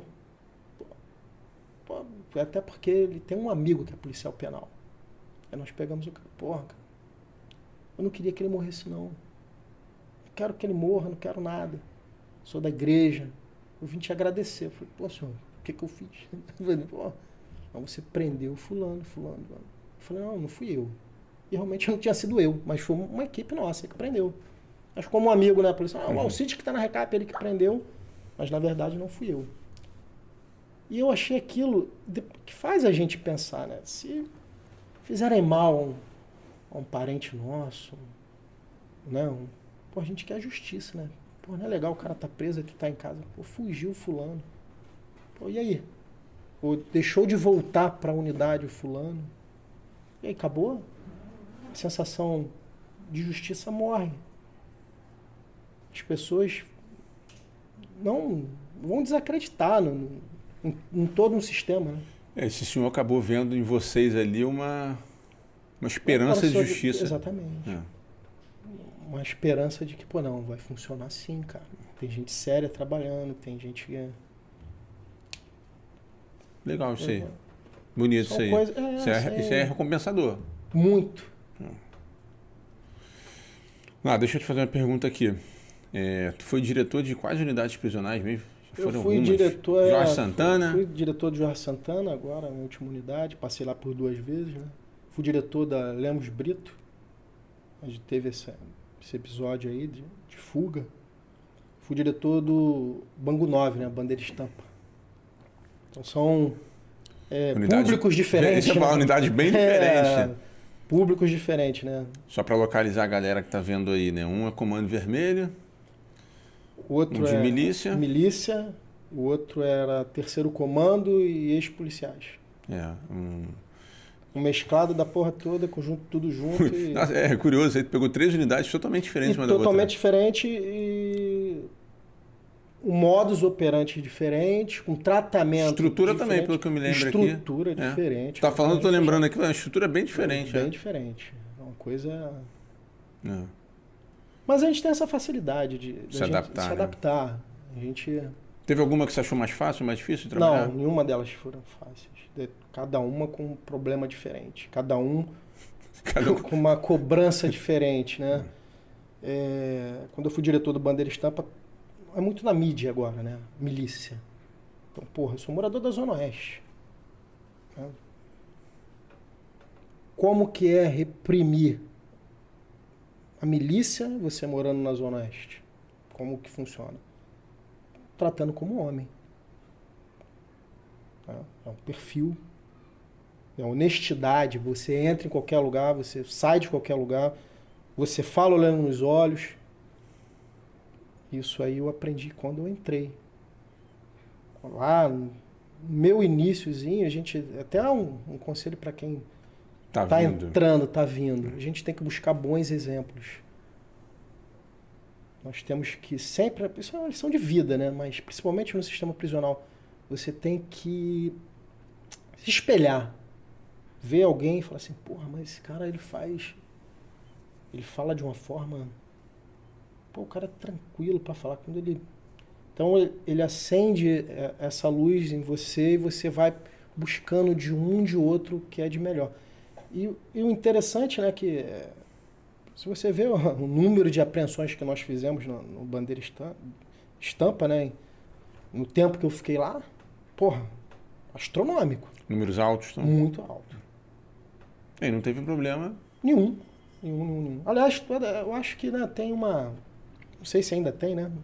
Pô, até porque ele tem um amigo que é policial penal. Aí nós pegamos o cara, porra, cara. Eu não queria que ele morresse, não. Não quero que ele morra, não quero nada. Sou da igreja. Eu vim te agradecer. Eu falei, pô, senhor, o que que eu fiz? Eu falei, pô, não, você prendeu fulano, fulano, fulano. Eu falei, não, não fui eu. E realmente não tinha sido eu, mas foi uma equipe nossa que prendeu. Acho como um amigo, né? A polícia, ah, o Alcide que tá na recap, ele que prendeu. Mas na verdade não fui eu. E eu achei aquilo que faz a gente pensar, né? Se fizerem mal a um, a um parente nosso, né? Um, pô, a gente quer justiça, né? Pô, não é legal o cara tá preso e tu tá em casa. Pô, fugiu fulano. Pô, e aí? Ou deixou de voltar para a unidade o fulano. E aí, acabou? A sensação de justiça morre. As pessoas não vão desacreditar no, no, em, em todo um sistema, né? Esse senhor acabou vendo em vocês ali uma, uma esperança de justiça. De, exatamente. É. Uma esperança de que, pô, não, vai funcionar assim, cara. Tem gente séria trabalhando, tem gente que... Legal isso aí. É. Bonito isso aí. Coisa, é, isso, é, isso é recompensador. Muito. Ah, deixa eu te fazer uma pergunta aqui. É, tu foi diretor de quais unidades prisionais mesmo? Eu Foram fui algumas? diretor... Jorge Santana? Fui, fui diretor de Jorge Santana, agora, na última unidade. Passei lá por duas vezes, né? Fui diretor da Lemos Brito, onde teve esse, esse episódio aí de, de fuga. Fui diretor do Bangu nove, né? Bandeira Estampa. Então são é, unidade, públicos diferentes. Isso é uma né? unidade bem diferente. É, públicos diferentes, né? Só para localizar a galera que tá vendo aí, né? Um é Comando Vermelho, o outro um de é milícia. milícia, o outro era Terceiro Comando e ex-policiais. É, um... um mesclado da porra toda, conjunto tudo junto. E... É curioso, aí tu pegou três unidades totalmente diferentes e uma da outra. Totalmente diferente e um modus operandi diferente, com tratamento estrutura diferente. também, pelo que eu me lembro estrutura aqui. Estrutura diferente. É. Tá falando, tô lembrando aqui, uma estrutura bem diferente. Bem é. diferente. É uma coisa... É. Mas a gente tem essa facilidade de, de se adaptar. Se né? adaptar. A gente... Teve alguma que você achou mais fácil, mais difícil de trabalhar? Não, nenhuma delas foram fáceis. Cada uma com um problema diferente. Cada um Cada um... com uma cobrança diferente, né? É, quando eu fui diretor do Bandeira Estampa, é muito na mídia agora, né? Milícia. Então, porra, eu sou morador da Zona Oeste. Né? Como que é reprimir a milícia, você morando na Zona Oeste? Como que funciona? Tratando como homem. É um perfil. É honestidade. Você entra em qualquer lugar, você sai de qualquer lugar, você fala olhando nos olhos. Isso aí eu aprendi quando eu entrei. lá no meu iniciozinho, a gente, até um, um conselho para quem Tá está vindo. entrando, está vindo, a gente tem que buscar bons exemplos. Nós temos que sempre, isso é uma lição de vida, né? Mas principalmente no sistema prisional, você tem que se espelhar, ver alguém e falar assim, porra, mas esse cara ele faz, ele fala de uma forma, pô, o cara é tranquilo para falar, quando ele, então ele acende essa luz em você e você vai buscando de um de outro que é de melhor. E, e o interessante, né, que se você vê o, o número de apreensões que nós fizemos no, no Bandeira Estampa, estampa, né, no tempo que eu fiquei lá, porra, astronômico. Números altos, então? Muito alto. E não teve problema? Nenhum. Nenhum, nenhum, nenhum. Aliás, toda, eu acho que né, tem uma... Não sei se ainda tem, né?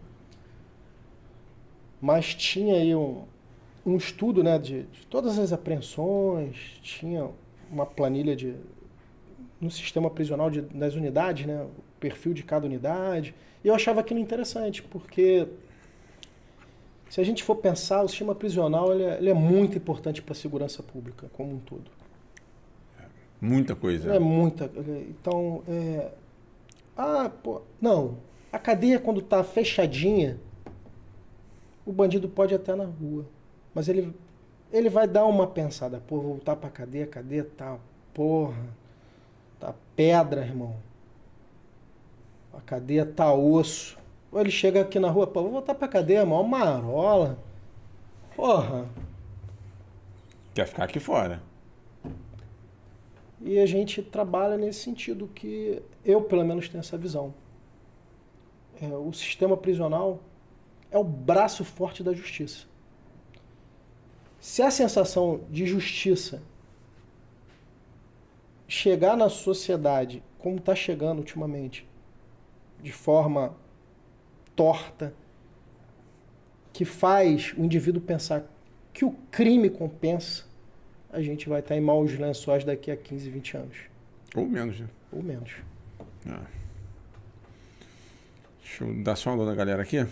Mas tinha aí um, um estudo, né, de, de todas as apreensões, tinha uma planilha de, no sistema prisional de, das unidades, né, o perfil de cada unidade. E eu achava aquilo interessante, porque se a gente for pensar, o sistema prisional ele é, ele é muito importante para a segurança pública como um todo. Muita coisa. É muita. Então, é... Ah, pô, não. A cadeia, quando está fechadinha, o bandido pode ir até na rua. Mas ele, ele vai dar uma pensada. Pô, voltar pra cadeia, cadeia tá, porra, tá pedra, irmão. A cadeia tá osso. Ou ele chega aqui na rua, pô, vou voltar pra cadeia, maior marola. Porra. Quer ficar aqui fora. E a gente trabalha nesse sentido que eu, pelo menos, tenho essa visão. É, o sistema prisional é o braço forte da justiça. Se a sensação de justiça chegar na sociedade, como está chegando ultimamente, de forma torta, que faz o indivíduo pensar que o crime compensa, a gente vai estar em maus lençóis daqui a quinze, vinte anos. Ou menos, né? Ou menos. Ah. Deixa eu dar só uma alô na galera aqui.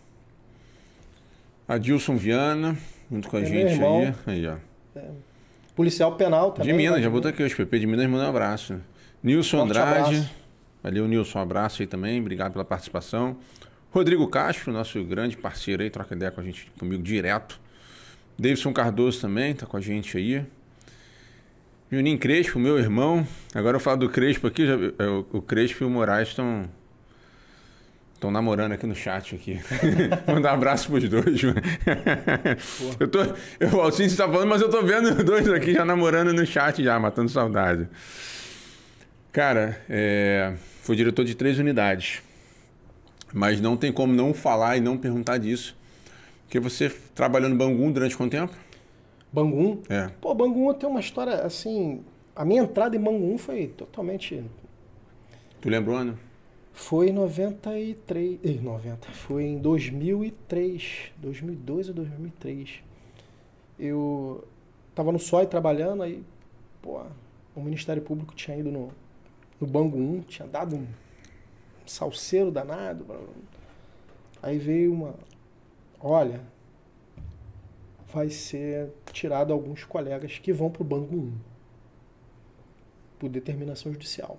Adilson Viana, junto com a É meu gente irmão. aí. Aí, ó. É. Policial penal também. De Minas, vai- já botou aqui os P P de Minas, manda um abraço. Nilson Forte Andrade. abraço. Valeu, Nilson, um abraço aí também. Obrigado pela participação. Rodrigo Castro, nosso grande parceiro aí, troca ideia com a gente, comigo direto. Davidson Cardoso também, tá com a gente aí. Juninho Crespo, meu irmão. Agora eu falo do Crespo aqui, já, é, o, o Crespo e o Moraes estão estão namorando aqui no chat aqui. Mandar um abraço pros dois. Mano. Eu tô, eu, o Alcine está falando, mas eu tô vendo os dois aqui já namorando no chat já, matando saudade. Cara, é, foi diretor de três unidades. Mas não tem como não falar e não perguntar disso. Porque você trabalhou no Bangu durante quanto tempo? Bangu. É. Pô, Bangu tem uma história assim. A minha entrada em Bangu foi totalmente. Tu lembra o ano? Foi em noventa e três. Eh, noventa. Foi em dois mil e três. dois mil e dois ou dois mil e três. Eu tava no S O I trabalhando, aí, pô, o Ministério Público tinha ido no, no Bangu um, tinha dado um salseiro danado. Blá, blá. Aí veio uma. Olha, vai ser tirado alguns colegas que vão pro Bangu um por determinação judicial.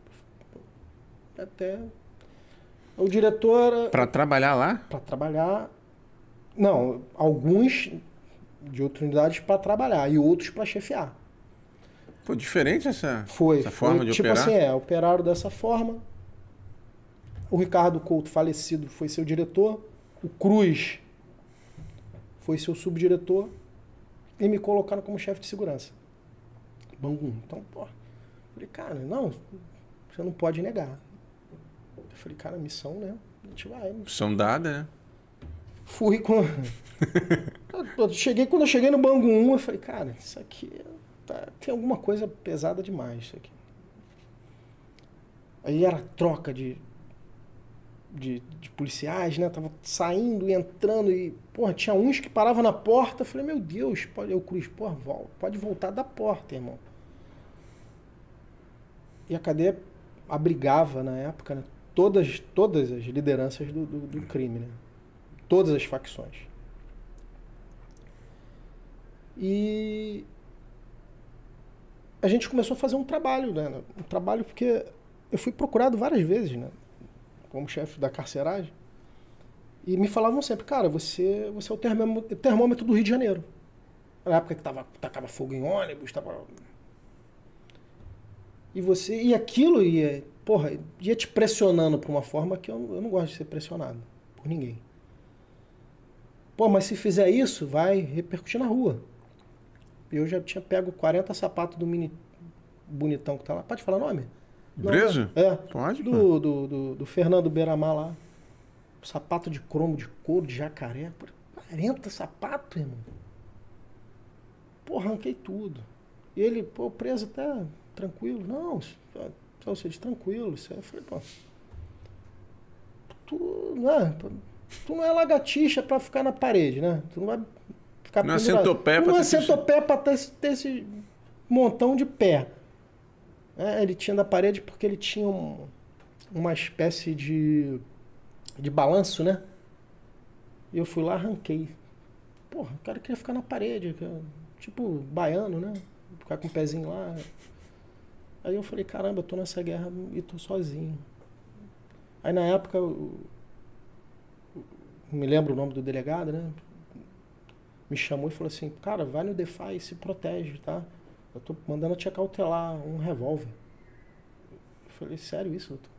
Até o diretor Pra trabalhar lá? para trabalhar, não, alguns de outras unidades para trabalhar e outros para chefiar. Pô, diferente essa, Foi, essa foi forma de tipo operar? assim, é, operaram dessa forma. O Ricardo Couto, falecido, foi seu diretor. O Cruz foi seu subdiretor. E me colocaram como chefe de segurança. Bangu. Então, pô, falei, cara, não, você não pode negar. Eu falei, cara, missão, né? A gente vai. Missão dada, né? Fui com. eu cheguei, quando eu cheguei no Bangu um, eu falei, cara, isso aqui tá, tem alguma coisa pesada demais. Isso aqui. Aí era troca de, de, de policiais, né? Tava saindo e entrando e, porra, tinha uns que paravam na porta. Eu falei, meu Deus, pode, eu Cruz, porra, pode voltar da porta, irmão. E a cadeia abrigava, na época, né, todas, todas as lideranças do, do, do crime, né? Todas as facções. E a gente começou a fazer um trabalho, né? Um trabalho porque eu fui procurado várias vezes, né? Como chefe da carceragem. E me falavam sempre, cara, você, você é o termômetro, termômetro do Rio de Janeiro. Na época que tava, tacava fogo em ônibus, tava... E você, e aquilo ia, porra, ia te pressionando por uma forma que eu, eu não gosto de ser pressionado por ninguém. Pô, mas se fizer isso, vai repercutir na rua. Eu já tinha pego quarenta sapatos do mini bonitão que tá lá. Pode falar nome? Brejo? É. Pode, do, do, do, do Fernando Beiramar lá. Sapato de cromo, de couro, de jacaré. quarenta sapatos, irmão. Pô, arranquei tudo. E ele, pô, preso até tranquilo. Não, só você de tranquilo. Isso aí. Eu falei, pô, tu não é, tu não é lagartixa pra ficar na parede, né? Tu não vai ficar não é pendurado. centopé Tu pra não é ter centopé pra ter esse, ter esse montão de pé. É, ele tinha na parede porque ele tinha um, uma espécie de, de balanço, né? E eu fui lá, arranquei. Porra, o cara queria ficar na parede, tipo baiano, né? Ficar com o pezinho lá. Aí eu falei, caramba, eu tô nessa guerra e tô sozinho. Aí na época, eu, eu me lembro o nome do delegado, né? Me chamou e falou assim, cara, vai no Defy e se protege, tá? Eu tô mandando te acautelar um revólver. Eu falei, sério isso, doutor?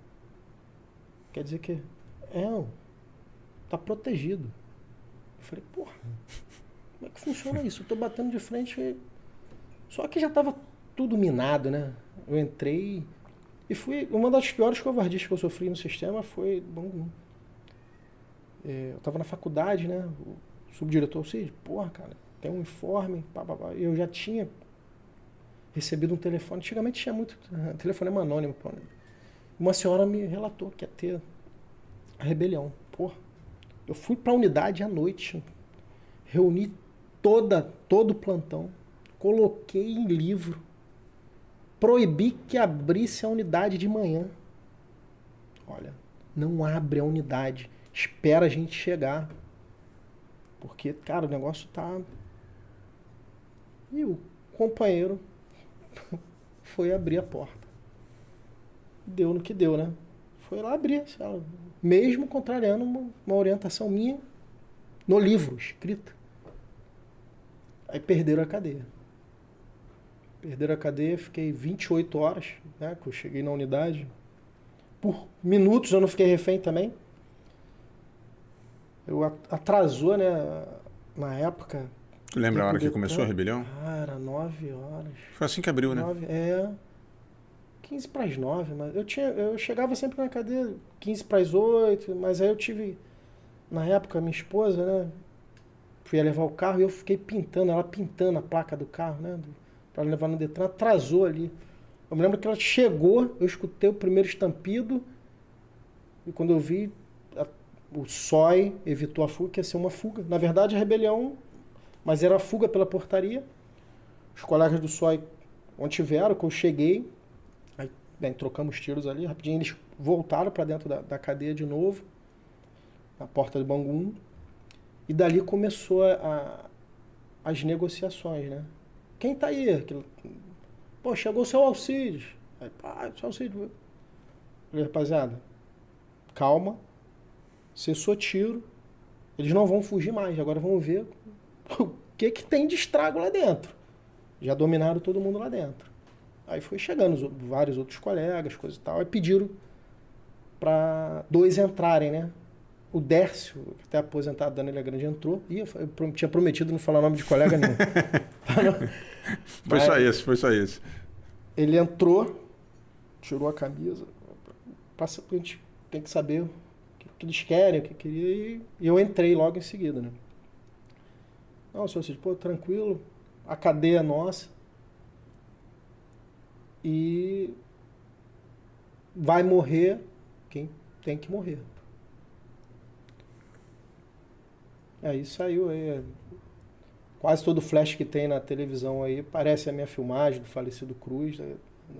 Quer dizer que... É, tá protegido. Eu falei, porra, como é que funciona isso? Eu tô batendo de frente... E... Só que já tava tudo minado, né? Eu entrei e fui... Uma das piores covardias que eu sofri no sistema foi... Bom, é, eu tava na faculdade, né? O subdiretor, Cid, porra, cara, tem um informe, pá, pá, pá. Eu já tinha recebido um telefone. Antigamente tinha muito telefonema anônimo. Pô. Uma senhora me relatou que ia ter a rebelião. Porra, eu fui pra unidade à noite, reuni toda, todo o plantão, coloquei em livro, proibi que abrisse a unidade de manhã. Olha, não abre a unidade, espera a gente chegar. Porque, cara, o negócio tá... E o companheiro foi abrir a porta. Deu no que deu, né? Foi lá abrir, mesmo contrariando uma, uma orientação minha no livro, escrita. Aí perderam a cadeia. Perderam a cadeia, fiquei vinte e oito horas, né? Que eu cheguei na unidade. Por minutos eu não fiquei refém também. Eu atrasou, né? Na época... Tu lembra a hora que começou a rebelião? Ah, era nove horas. Foi assim que abriu, nove, né? É, quinze para as nove, mas eu, tinha, eu chegava sempre na cadeia quinze para as oito, mas aí eu tive, na época, minha esposa, né? Fui levar o carro e eu fiquei pintando, ela pintando a placa do carro, né? Para levar no Detran, atrasou ali. Eu me lembro que ela chegou, eu escutei o primeiro estampido e quando eu vi, a, o S O I evitou a fuga, que ia ser uma fuga. Na verdade, a rebelião... Mas era a fuga pela portaria. Os colegas do S O I onde tiveram, que eu cheguei, aí, bem, trocamos tiros ali, rapidinho eles voltaram para dentro da, da cadeia de novo, na porta do Bangu um, e dali começou a, a, as negociações, né? Quem tá aí? Aquilo, pô, chegou o seu Alcides. Aí, pá, seu Alcides. Eu falei, rapaziada, calma, cessou tiro, eles não vão fugir mais, agora vamos ver o que que tem de estrago lá dentro. Já dominaram todo mundo lá dentro. Aí foi chegando os, vários outros colegas, coisa e tal, aí pediram para dois entrarem, né? O Dércio, que até aposentado da Anélia Grande, entrou. E eu, eu tinha prometido não falar o nome de colega nenhum. Foi só esse, foi só esse. Ele entrou, tirou a camisa. Passa, a gente tem que saber o que, que eles querem, o que queria. E eu entrei logo em seguida, né? Não, senhor Cid, pô, tranquilo, a cadeia é nossa e vai morrer quem tem que morrer. Aí saiu aí, quase todo flash que tem na televisão aí, parece a minha filmagem do falecido Cruz, né?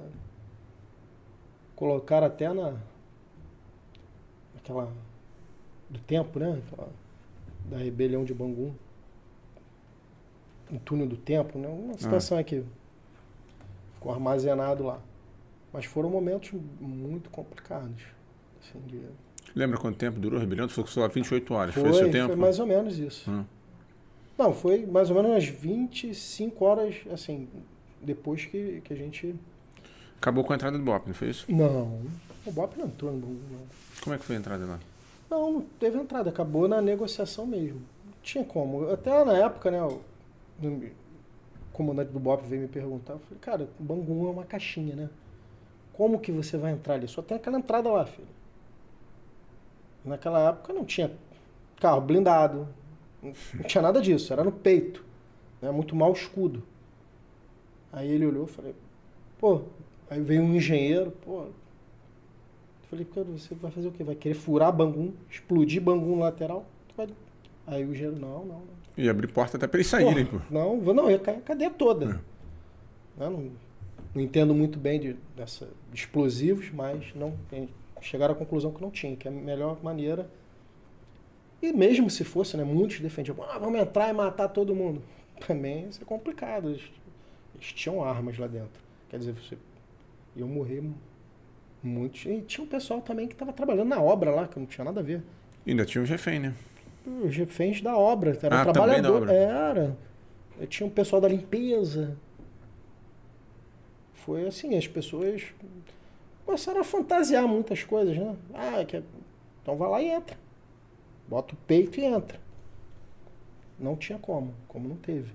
Colocaram até na, naquela, do tempo, né? Aquela, da rebelião de Bangu. um túnel do tempo, né? Uma situação ah. é que ficou armazenado lá. Mas foram momentos muito complicados. Assim, de... Lembra quanto tempo durou a rebelião? Tu falou que foi vinte e oito horas. Foi, foi o seu tempo? Foi mais ou menos isso. Hum. Não, foi mais ou menos umas vinte e cinco horas, assim, depois que, que a gente... Acabou com a entrada do B O P, não foi isso? Não, o B O P não entrou no Bangu, não. Como é que foi a entrada lá? Não, não teve entrada, acabou na negociação mesmo. Não tinha como. Até na época, né, o, o comandante do B O P veio me perguntar, eu falei, cara, o Bangu é uma caixinha, né? Como que você vai entrar ali? Só tem aquela entrada lá, filho. Naquela época não tinha carro blindado, não tinha nada disso, era no peito, né? Muito mal escudo. Aí ele olhou e falei, pô, aí veio um engenheiro, pô, eu falei, cara, você vai fazer o quê? Vai querer furar Bangu, explodir Bangu no lateral? Aí o engenheiro, não, não, não. E abrir porta até para eles saírem, pô. Não, não, ia cair a cadeia toda. É. Não, não, não entendo muito bem de, dessa, de explosivos, mas não, chegaram à conclusão que não tinha, que é a melhor maneira. E mesmo se fosse, né, muitos defendiam, ah, vamos entrar e matar todo mundo. Também isso é complicado. Eles, eles tinham armas lá dentro. Quer dizer, você iam morrer muitos. E tinha um pessoal também que estava trabalhando na obra lá, que não tinha nada a ver. E ainda tinha os reféns, né? Os reféns da obra. Era ah, trabalhador. Também da obra. Era. Eu tinha um pessoal da limpeza. Foi assim, as pessoas começaram a fantasiar muitas coisas, né? Ah, que... então vai lá e entra. Bota o peito e entra. Não tinha como, como não teve.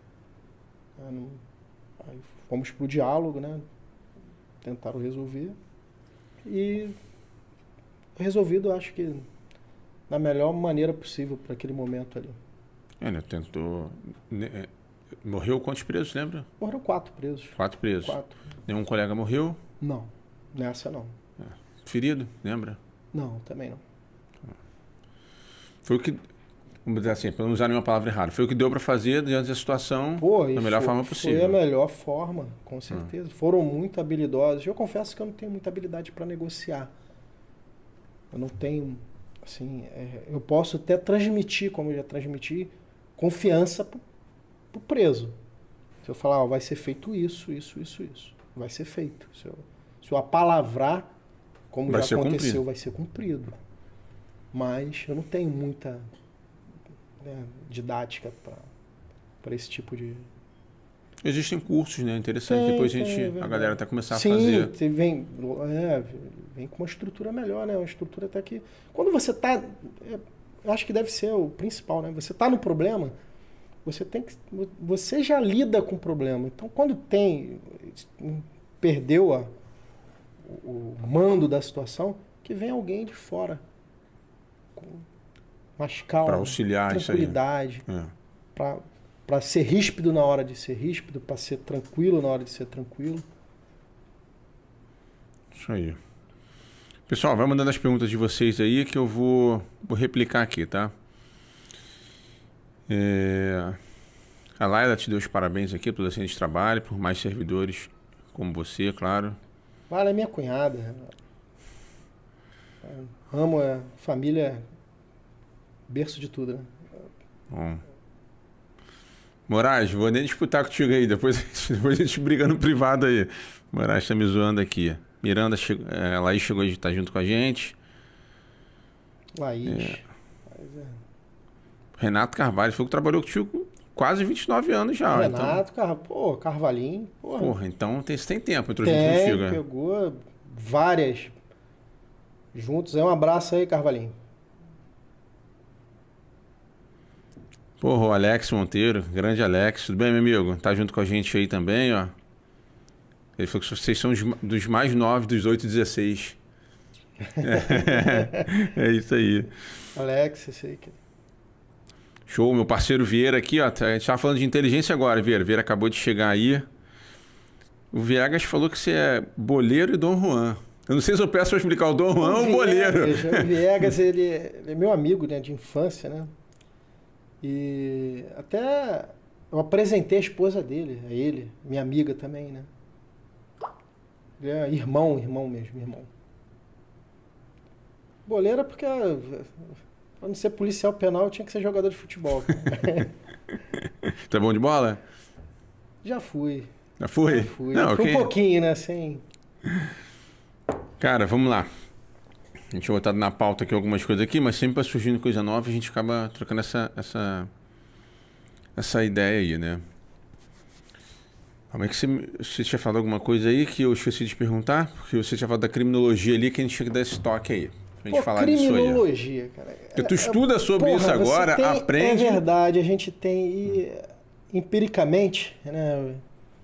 Aí fomos pro diálogo, né? Tentaram resolver. E resolvido, acho que da melhor maneira possível para aquele momento ali. É, né? Tentou... Morreu quantos presos, lembra? Morreram quatro presos. Quatro presos. Quatro. Nenhum colega morreu? Não, nessa não. É. Ferido, lembra? Não, também não. Foi o que, vamos dizer assim, para não usar nenhuma palavra errada, foi o que deu para fazer diante da situação Pô, da melhor foi, forma possível. Foi a melhor forma, com certeza. Hum. Foram muito habilidosos. Eu confesso que eu não tenho muita habilidade para negociar. Eu não tenho, assim, é, eu posso até transmitir, como eu já transmiti, confiança pro, pro preso. Se eu falar, ó, vai ser feito isso, isso, isso, isso. Vai ser feito. Se eu, se eu apalavrar, como vai já aconteceu, cumprido. Vai ser cumprido. Mas eu não tenho muita, né, didática para esse tipo de... Existem cursos, né? Interessante. Tem, Depois a, gente, tem, a galera até começar Sim, a fazer. Sim, vem, é, vem com uma estrutura melhor, né? Uma estrutura até que... Quando você está... É, acho que deve ser o principal, né? Você está no problema, você tem que... Você já lida com o problema. Então, quando tem... Perdeu a, o, o mando da situação, que vem alguém de fora. Com mais calma, para auxiliar tranquilidade, isso aí. É. Para para ser ríspido na hora de ser ríspido, para ser tranquilo na hora de ser tranquilo. Isso aí. Pessoal, vai mandando as perguntas de vocês aí que eu vou, vou replicar aqui, tá? É... A Laila te deu os parabéns aqui pelo excelente trabalho, por mais servidores como você, claro. Laila é minha cunhada. Amo a família, berço de tudo, né? Bom. Moraes, vou nem disputar contigo aí, depois, depois a gente briga no privado aí. Moraes tá me zoando aqui. Miranda, chegou, é, Laís chegou a estar junto com a gente. Laís. É. É. Renato Carvalho, foi que trabalhou contigo quase vinte e nove anos já. Renato, então... Car... pô, Carvalhinho. Porra, porra então tem, tem tempo, entrou tem, junto contigo. Pegou várias juntos. É um abraço aí, Carvalhinho. Porra, o Alex Monteiro, grande Alex. Tudo bem, meu amigo? Tá junto com a gente aí também, ó. Ele falou que vocês são dos mais novos, dos oito e dezesseis. É, é isso aí. Alex, esse aí. Show, meu parceiro Vieira aqui, ó. A gente tava falando de inteligência agora, Vieira. Vieira acabou de chegar aí. O Viegas falou que você é boleiro e Dom Juan. Eu não sei se eu peço pra explicar o Dom Juan ou o boleiro. O Viegas, ele, ele é meu amigo, né, de infância, né? E até eu apresentei a esposa dele, a ele, minha amiga também, né? Ele é irmão, irmão mesmo, irmão. Boleiro é porque, para não ser policial penal, eu tinha que ser jogador de futebol. Tu é bom de bola? Já fui. Já foi? Já fui. Não, Fui okay. um pouquinho, né? Sem... Cara, vamos lá. A gente vai botar na pauta aqui algumas coisas aqui, mas sempre vai surgindo coisa nova e a gente acaba trocando essa, essa, essa ideia aí, né? Como é que você, você tinha falado alguma coisa aí que eu esqueci de te perguntar? Porque você tinha falado da criminologia ali, que a gente tinha que dar esse toque aí. Pra gente Pô, falar disso aí. criminologia, cara. Porque tu estuda sobre Porra, isso agora, tem, aprende... É verdade, a gente tem... E, empiricamente, né?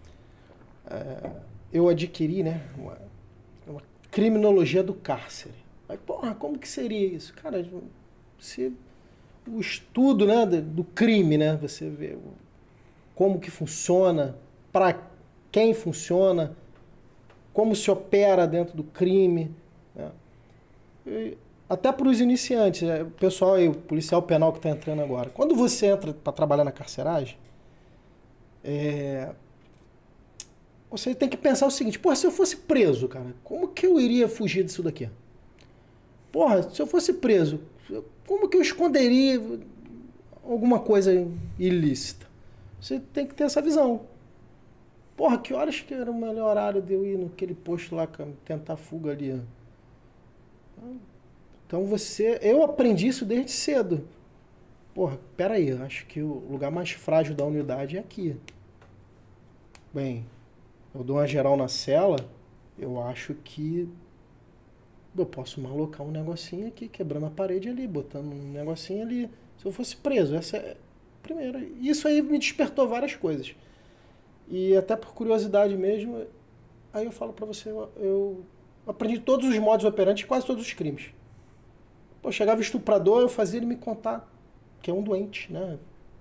Eu adquiri, né? Uma, uma criminologia do cárcere. Mas, porra, como que seria isso? Cara, se o estudo, né, do crime, né? Você vê como que funciona, para quem funciona, como se opera dentro do crime, né? E até para os iniciantes, o pessoal aí, o policial penal que está entrando agora. Quando você entra para trabalhar na carceragem, é, você tem que pensar o seguinte: porra, se eu fosse preso, cara, como que eu iria fugir disso daqui? Porra, se eu fosse preso, como que eu esconderia alguma coisa ilícita? Você tem que ter essa visão. Porra, que horas que era o melhor horário de eu ir naquele posto lá, tentar fuga ali? Então você... Eu aprendi isso desde cedo. Porra, peraí, eu acho que o lugar mais frágil da unidade é aqui. Bem, eu dou uma geral na cela, eu acho que eu posso malocar um negocinho aqui, quebrando a parede ali, botando um negocinho ali. Se eu fosse preso, essa é a primeira. Isso aí me despertou várias coisas. E até por curiosidade mesmo, aí eu falo pra você, eu, eu aprendi todos os modos operantes, quase todos os crimes. Pô, chegava estuprador, eu fazia ele me contar que é um doente, né?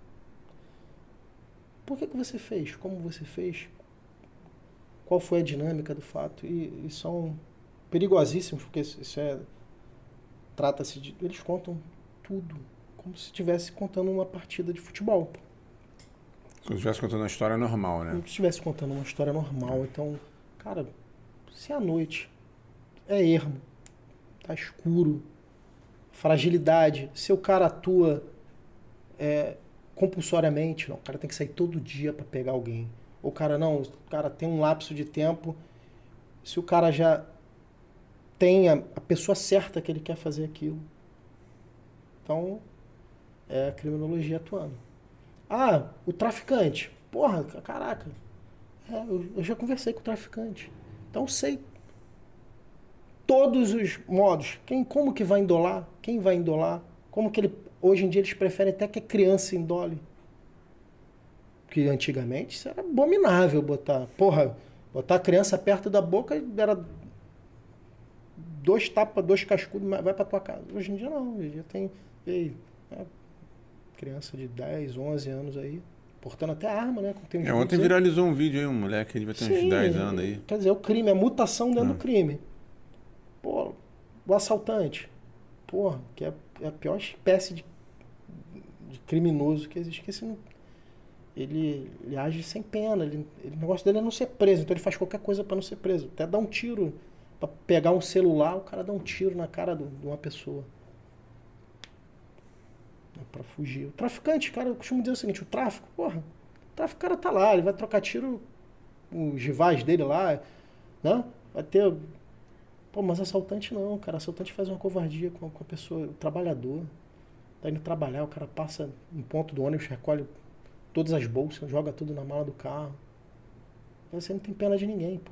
Por que que você fez? Como você fez? Qual foi a dinâmica do fato? E, e são perigosíssimos, porque isso é... Trata-se de... Eles contam tudo, como se estivesse contando uma partida de futebol. Como se estivesse contando uma história normal, né? Como se estivesse contando uma história normal. Então, cara, se à noite é ermo, tá escuro, fragilidade, se o cara atua é, compulsoriamente, não, o cara tem que sair todo dia para pegar alguém. O cara não, o cara tem um lapso de tempo, se o cara já tem a, a pessoa certa que ele quer fazer aquilo. Então, é a criminologia atuando. Ah, o traficante. Porra, caraca. É, eu, eu já conversei com o traficante. Então sei todos os modos. Quem, como que vai endolar? Quem vai endolar? Como que ele... Hoje em dia eles preferem até que a criança endole. Porque antigamente isso era abominável botar... Porra, botar a criança perto da boca era... Dois tapas, dois cascudos, vai pra tua casa. Hoje em dia não. Hoje em dia tem... Ei, é, criança de dez, onze anos aí, portando até arma, né? Tem é, ontem viralizou um vídeo aí, um moleque, ele vai ter uns dez anos aí. Quer dizer, o crime, a mutação dentro ah. do crime. Pô, o assaltante, porra, que é, é a pior espécie de, de criminoso que existe, que esse não, ele, ele age sem pena, ele, ele, o negócio dele é não ser preso, então ele faz qualquer coisa para não ser preso, até dar um tiro, para pegar um celular, o cara dá um tiro na cara do, de uma pessoa. Para fugir. O traficante, cara, eu costumo dizer o seguinte: o tráfico, porra, o tráfico, o cara tá lá, ele vai trocar tiro, os rivais dele lá, né? Vai ter. Pô, mas assaltante não, cara. Assaltante faz uma covardia com, com a pessoa, o trabalhador. Tá indo trabalhar, o cara passa um ponto do ônibus, recolhe todas as bolsas, joga tudo na mala do carro. Você não tem pena de ninguém, pô.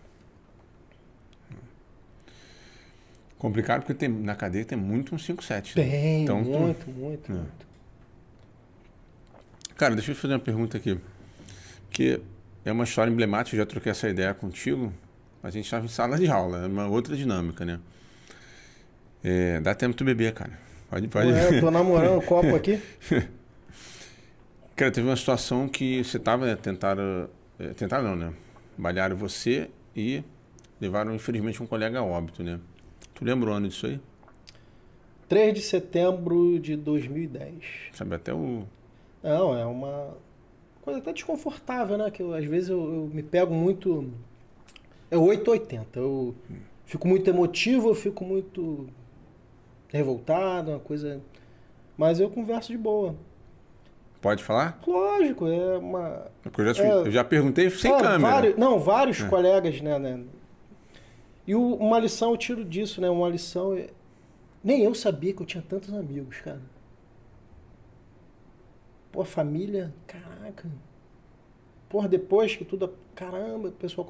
Complicado porque tem, na cadeia tem muito um cinco sete. Tem, né? Então, muito, tu... muito, é. muito. Cara, deixa eu te fazer uma pergunta aqui. Que é uma história emblemática, eu já troquei essa ideia contigo, mas a gente estava em sala de aula, é uma outra dinâmica, né? É, dá tempo de tu beber, cara. Pode, pode. Ué, eu tô namorando o copo aqui. Cara, teve uma situação que você tava, né, tentaram, é, tentaram não, né? Balharam você e levaram, infelizmente, um colega a óbito, né? Tu lembra o ano disso aí? três de setembro de dois mil e dez. Sabe até o... Não, é uma coisa até desconfortável, né? Que eu, às vezes eu, eu me pego muito... É oito ou oitenta. Eu fico muito emotivo, eu fico muito revoltado, uma coisa... Mas eu converso de boa. Pode falar? Lógico, é uma... Porque eu já, é, eu já perguntei sem é, câmera. Vários, não, vários É. colegas, né, né? E o, uma lição eu tiro disso, né? Uma lição... É... Nem eu sabia que eu tinha tantos amigos, cara. Pô, família, caraca. Porra, depois que tudo... Caramba, o pessoal...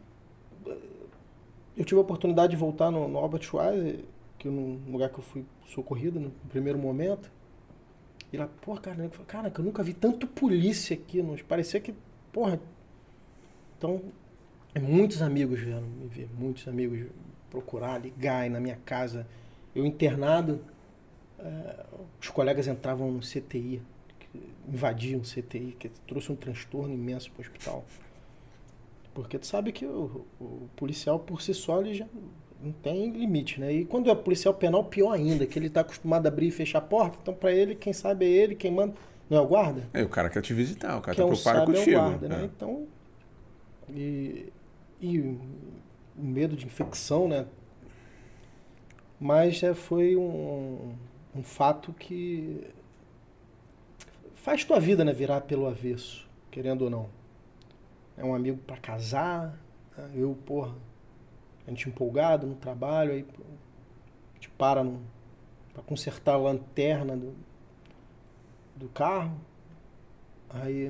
Eu tive a oportunidade de voltar no, no Albert Schweitzer, que é um lugar que eu fui socorrido no primeiro momento. E lá, porra, cara, cara, que eu nunca vi tanto polícia aqui. Não, parecia que, porra... Então, muitos amigos vieram me ver, muitos amigos procurar, ligar na minha casa. Eu internado, é, os colegas entravam no C T I, invadiam o C T I, que trouxe um transtorno imenso para o hospital. Porque tu sabe que o, o policial por si só ele já não tem limite, né? E quando é policial penal, pior ainda, que ele está acostumado a abrir e fechar a porta, então para ele, quem sabe é ele, quem manda, não é o guarda? É, o cara quer te visitar, o cara quem tá preocupado sabe contigo. É o guarda, né? É. Então, e, e o medo de infecção, né? Mas é, foi um, um fato que faz tua vida, né, virar pelo avesso, querendo ou não. É um amigo para casar, eu, porra, a gente empolgado no trabalho, aí a gente para para consertar a lanterna do, do carro, aí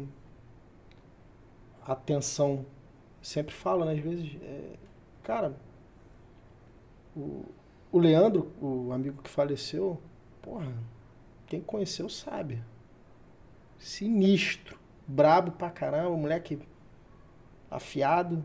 a tensão, sempre falo, né, às vezes, é, cara, o O Leandro, o amigo que faleceu, porra, quem conheceu sabe. Sinistro. Brabo pra caramba, moleque afiado.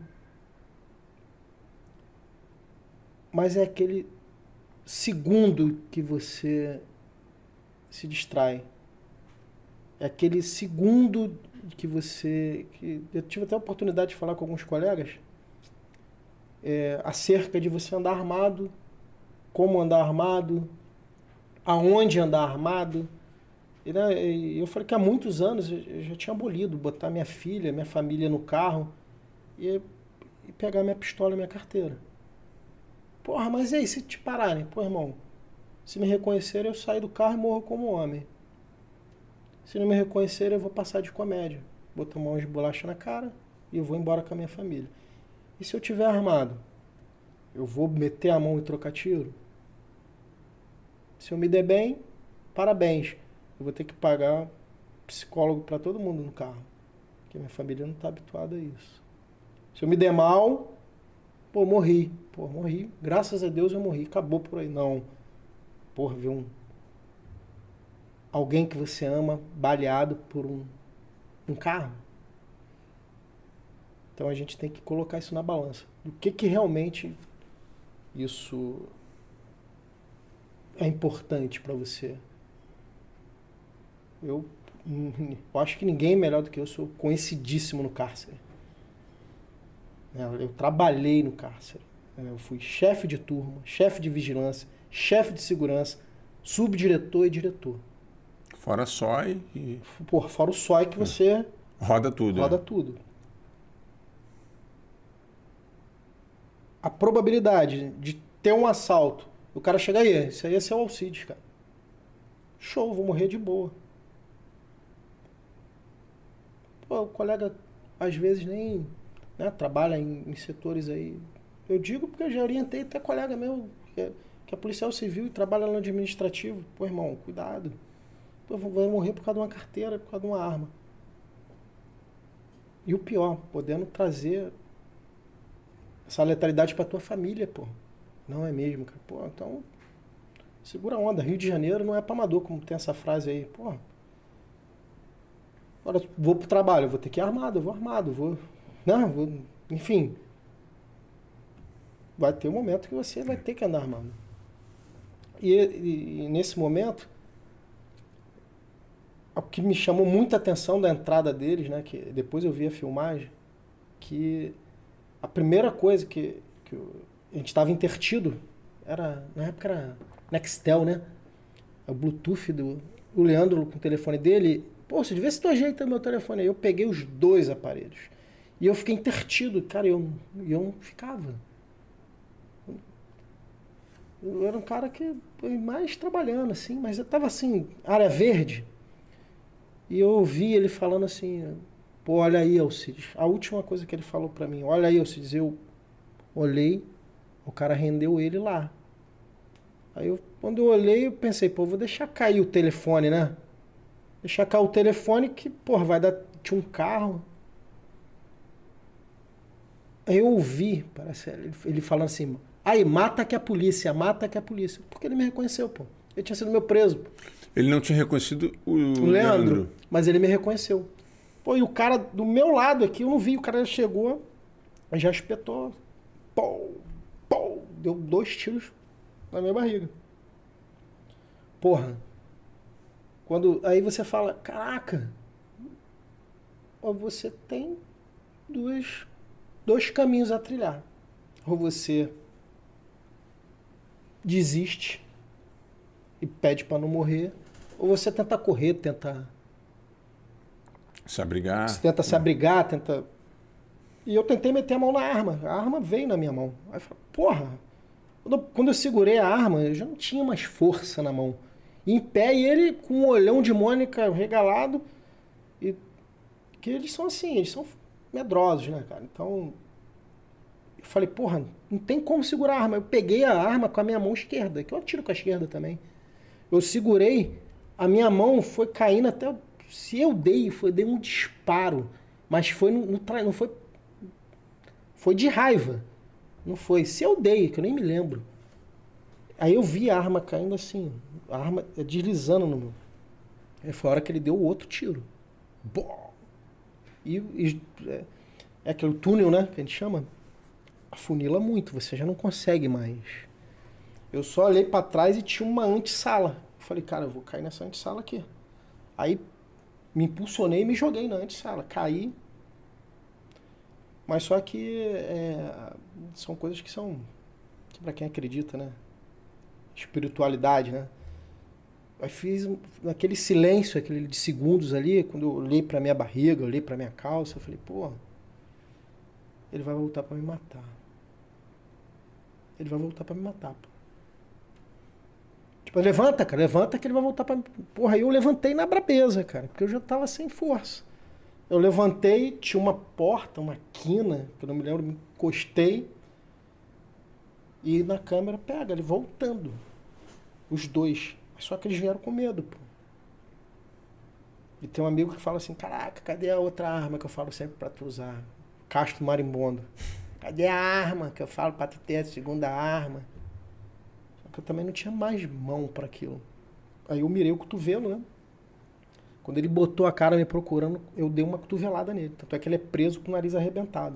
Mas é aquele segundo que você se distrai. É aquele segundo que você... Que eu tive até a oportunidade de falar com alguns colegas é, acerca de você andar armado, como andar armado, aonde andar armado. E, né, eu falei que há muitos anos eu já tinha abolido botar minha filha, minha família no carro e, e pegar minha pistola e minha carteira. Porra, mas e aí, se te pararem? Pô, irmão, se me reconhecerem, eu saio do carro e morro como homem. Se não me reconhecerem, eu vou passar de comédia. Vou tomar uns de bolacha na cara e eu vou embora com a minha família. E se eu tiver armado? Eu vou meter a mão e trocar tiro? Se eu me der bem, parabéns. Eu vou ter que pagar psicólogo para todo mundo no carro. Porque minha família não está habituada a isso. Se eu me der mal, pô, morri. Pô, morri. Graças a Deus eu morri. Acabou por aí. Não. Porra, ver um... alguém que você ama baleado por um, um carro. Então a gente tem que colocar isso na balança. Do que que realmente isso é importante para você. Eu, eu acho que ninguém é melhor do que eu, sou conhecidíssimo no cárcere. Eu trabalhei no cárcere. Eu fui chefe de turma, chefe de vigilância, chefe de segurança, subdiretor e diretor. Fora S O I e... Porra, fora o S O I que você... Roda tudo. Roda é. tudo. A probabilidade de ter um assalto, o cara chegar aí, isso aí é seu Alcides, cara. Show, vou morrer de boa. Pô, o colega às vezes nem, né, trabalha em, em setores aí. Eu digo porque eu já orientei até colega meu que é, que é policial civil e trabalha no administrativo. Pô, irmão, cuidado. Pô, vai morrer por causa de uma carteira, por causa de uma arma. E o pior, podendo trazer essa letalidade pra tua família, pô. Não é mesmo, cara. Pô, então, segura a onda. Rio de Janeiro não é pra amador, como tem essa frase aí. Pô, agora vou pro trabalho, eu vou ter que ir armado, eu vou armado, vou... Não, vou... Enfim. Vai ter um momento que você vai ter que andar armado. E, e, e nesse momento, o que me chamou muita atenção da entrada deles, né, que depois eu vi a filmagem, que a primeira coisa que, que eu, a gente estava intertido, era, na época era Nextel, né? O Bluetooth do o Leandro com o telefone dele. Pô, você devia se tu ajeita o meu telefone aí. Eu peguei os dois aparelhos. E eu fiquei intertido. Cara, eu, eu não ficava. Eu era um cara que mais trabalhando, assim, mas eu tava assim, área verde. E eu ouvi ele falando assim, pô, olha aí, Alcides. A última coisa que ele falou pra mim, olha aí, Alcides, eu olhei, o cara rendeu ele lá. Aí eu, quando eu olhei, eu pensei, pô, vou deixar cair o telefone, né? Deixar cair o telefone que, pô, vai dar... Tinha um carro. Aí eu ouvi, parece, ele, ele falando assim, aí, mata que é a polícia, mata que é a polícia. Porque ele me reconheceu, pô. Ele tinha sido meu preso. Ele não tinha reconhecido o, O Leandro, Leandro. mas ele me reconheceu. Pô, e o cara do meu lado aqui, eu não vi, o cara chegou, já espetou, pô, pô, deu dois tiros na minha barriga. Porra. Quando, aí você fala, caraca, você tem dois, dois caminhos a trilhar. Ou você desiste e pede para não morrer, ou você tenta correr, tenta se abrigar. Você tenta se abrigar, tenta... E eu tentei meter a mão na arma. A arma veio na minha mão. Aí eu falei, porra... Quando eu, quando eu segurei a arma, eu já não tinha mais força na mão. E em pé, e ele com um olhão de Mônica regalado. E... Que eles são assim, eles são medrosos, né, cara? Então... Eu falei, porra, não tem como segurar a arma. Eu peguei a arma com a minha mão esquerda, que eu atiro com a esquerda também. Eu segurei, a minha mão foi caindo até... Se eu dei, foi dei um disparo, mas foi no, no, não foi foi de raiva, não foi. Se eu dei, que eu nem me lembro. Aí eu vi a arma caindo assim, a arma deslizando no meu. Aí foi a hora que ele deu o outro tiro. Bom. E, e é, é aquele túnel, né, que a gente chama. Afunila muito, você já não consegue mais. Eu só olhei para trás e tinha uma antessala. Eu falei, cara, eu vou cair nessa antessala aqui. Aí me impulsionei e me joguei na antessala. Caí. Mas só que é, são coisas que são, para quem acredita, né? Espiritualidade, né? Aí fiz naquele silêncio, aquele de segundos ali, quando eu olhei pra minha barriga, eu olhei pra minha calça, eu falei, pô, ele vai voltar pra me matar. Ele vai voltar pra me matar, pô. Tipo, levanta, cara, levanta que ele vai voltar pra... Porra, aí eu levantei na brabeza, cara, porque eu já tava sem força. Eu levantei, tinha uma porta, uma quina, que eu não me lembro, me encostei. E na câmera pega, ele voltando. Os dois. Só que eles vieram com medo, pô. E tem um amigo que fala assim, caraca, cadê a outra arma que eu falo sempre pra tu usar? Castro marimbondo. Cadê a arma que eu falo pra tu ter a segunda arma? Que eu também não tinha mais mão para aquilo. Aí eu mirei o cotovelo, né? Quando ele botou a cara me procurando, eu dei uma cotovelada nele. Tanto é que ele é preso com o nariz arrebentado.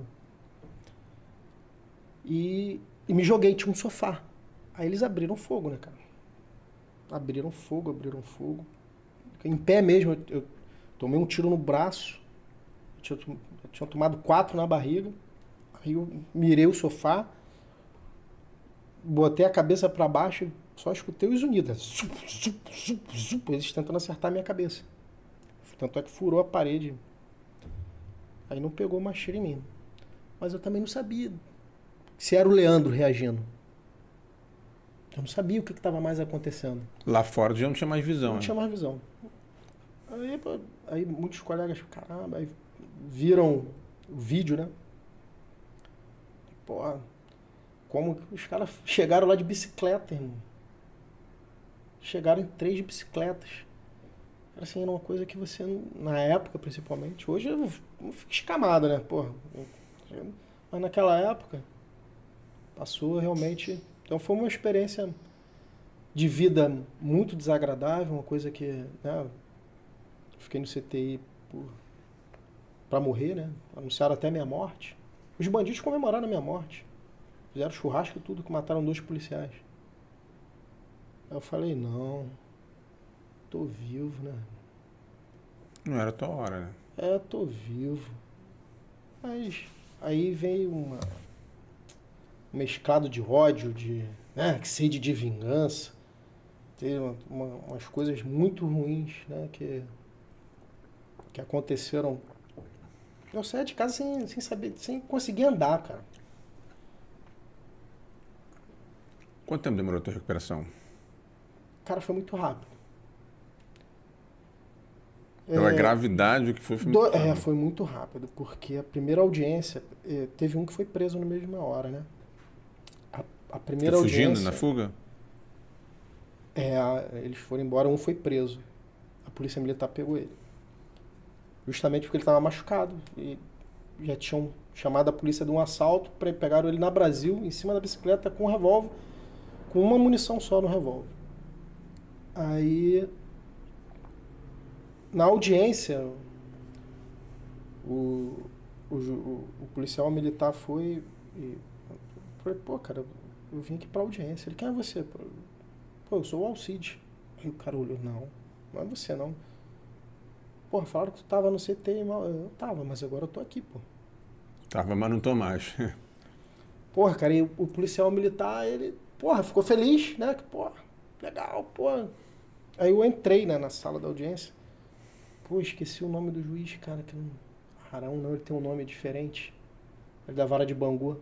E, e me joguei, tinha um sofá. Aí eles abriram fogo, né, cara? Abriram fogo, abriram fogo. Em pé mesmo, eu, eu tomei um tiro no braço. Eu tinha, eu tinha tomado quatro na barriga. Aí eu mirei o sofá. Botei a cabeça para baixo, só escutei os unidos. Eles tentando acertar a minha cabeça. Tanto é que furou a parede. Aí não pegou mais tiro em mim. Mas eu também não sabia se era o Leandro reagindo. Eu não sabia o que estava mais acontecendo. Lá fora já não tinha mais visão. Não né? tinha mais visão. Aí, aí muitos colegas, caramba, aí viram o vídeo, né? Pô, como os caras chegaram lá de bicicleta, irmão. Chegaram em três bicicletas. Era assim, era uma coisa que você, na época principalmente, hoje eu fico escamado, né? Porra. Mas naquela época, passou realmente... Então foi uma experiência de vida muito desagradável, uma coisa que... Né, eu fiquei no C T I por, pra morrer, né? Anunciaram até minha morte. Os bandidos comemoraram a minha morte. Fizeram churrasco e tudo, que mataram dois policiais. Aí eu falei, não, tô vivo, né? Não era a tua hora, né? É, tô vivo. Mas aí veio uma um mesclado de ódio, de né, sede de vingança. Teve uma, uma, umas coisas muito ruins, né, que, que aconteceram. Eu saí de casa sem, sem saber, sem conseguir andar, cara. Quanto tempo demorou a tua recuperação? Cara, foi muito rápido. Pela É, gravidade, o que foi... foi do- muito é, rápido. foi muito rápido, porque a primeira audiência, eh, teve um que foi preso na mesma hora, né? A, a primeira Tá fugindo, audiência, na fuga? é, a- eles foram embora, um foi preso. A polícia militar pegou ele. Justamente porque ele estava machucado. E já tinham chamado a polícia de um assalto, pre- pegaram ele na Brasil, em cima da bicicleta, com um revólver, com uma munição só no revólver. Aí, na audiência, o, o, ju- o, o policial militar foi e falei, pô, cara, eu vim aqui pra audiência. Ele, quem é você? Pô, eu sou o Alcide. Aí o cara olhou, não, não é você não. Porra, falaram que tu tava no C T e mal. Eu tava, mas agora eu tô aqui, pô. Tava, mas não tô mais. Porra, cara, e o, o policial militar, ele, porra, ficou feliz, né? Que, porra, legal, porra. Aí eu entrei, né, na sala da audiência. Pô, esqueci o nome do juiz, cara, que não... Arão não, ele tem um nome diferente. Ele é da vara de Bangu.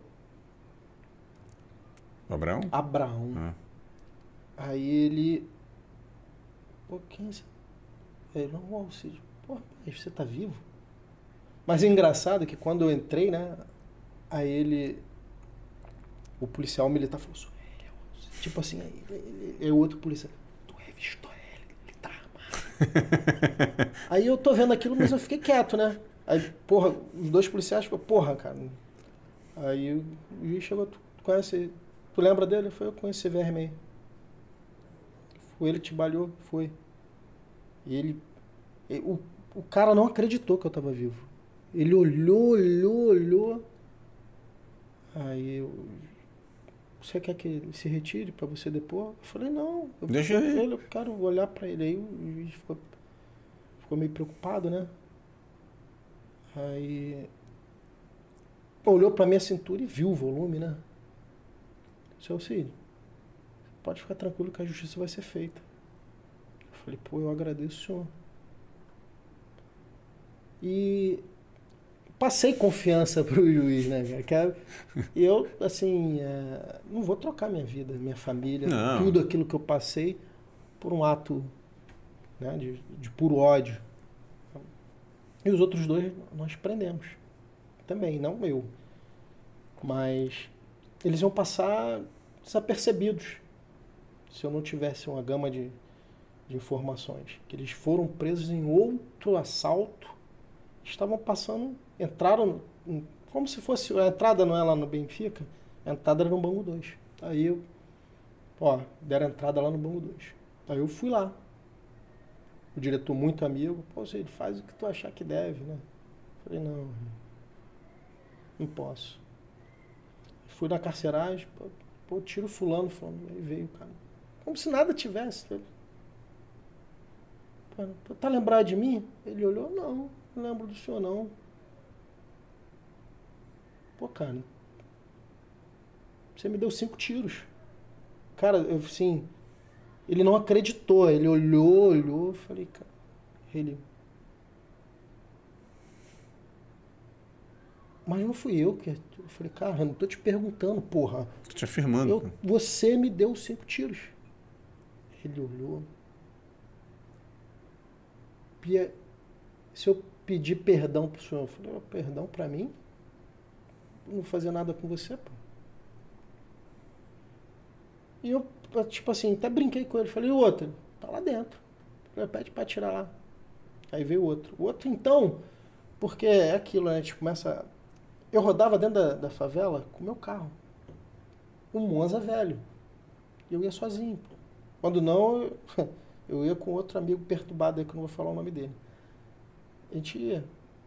Abraão? Abraão. Ah. Aí ele... Pô, quem é esse? Ele, não, o Alcide. Pô, mas você tá vivo? Mas é engraçado que quando eu entrei, né? Aí ele... O policial militar falou, sou eu. Tipo assim, aí ele, ele, o outro policial... Tu revistou ele, ele tá armado. Aí eu tô vendo aquilo, mas eu fiquei quieto, né? Aí, porra, os dois policiais, tipo, porra, cara. Aí o juiz chegou, tu conhece... Tu lembra dele? Foi, eu conheci esse verme aí. Foi ele que te balhou? Foi. E ele... e o, o cara não acreditou que eu tava vivo. Ele olhou, olhou, olhou. Aí eu... Você quer que ele se retire pra você depor? Eu falei, não. Eu, Deixa eu, aí. ele, eu quero olhar pra ele. Aí o juiz ficou, ficou meio preocupado, né? Aí... Olhou pra minha cintura e viu o volume, né? Seu Cid, pode ficar tranquilo que a justiça vai ser feita. Eu falei, pô, eu agradeço o senhor. E passei confiança pro juiz, né, cara? Que é- E eu, assim, é, não vou trocar minha vida, minha família, Não. tudo aquilo que eu passei por um ato, né, de, de puro ódio. E os outros dois nós prendemos. Também, não eu. Mas eles iam passar desapercebidos se eu não tivesse uma gama de, de informações. Que eles foram presos em outro assalto, estavam passando, entraram, em- como se fosse, a entrada não é lá no Benfica, a entrada era no Bangu dois. Aí eu, ó, deram entrada lá no Bangu dois. Aí eu fui lá. O diretor muito amigo, pô, você faz o que tu achar que deve, né? Falei, não, não posso. Fui na carceragem, pô, pô tira o fulano, fulano, aí veio, cara. Como se nada tivesse. Pô, tá lembrado de mim? Ele olhou, não, não lembro do senhor, não. Pô, cara, você me deu cinco tiros. Cara, eu, assim, ele não acreditou, ele olhou, olhou, falei, cara, ele... Mas não fui eu que... Eu falei, cara, eu não tô te perguntando, porra. Tô te afirmando. Eu, você me deu cinco tiros. Ele olhou. Pia, se eu pedir perdão pro senhor, eu falei, oh, perdão pra mim? Eu não vou fazer nada com você, pô. E eu, tipo assim, até brinquei com ele. Falei, e o outro? Tá lá dentro. Falei, pede pra tirar lá. Aí veio o outro. O outro, então, porque é aquilo, né? A gente começa... Eu rodava dentro da, da favela com o meu carro. Um Monza velho. E eu ia sozinho. Pô. Quando não, eu, eu ia com outro amigo perturbado aí, que eu não vou falar o nome dele. A gente ia.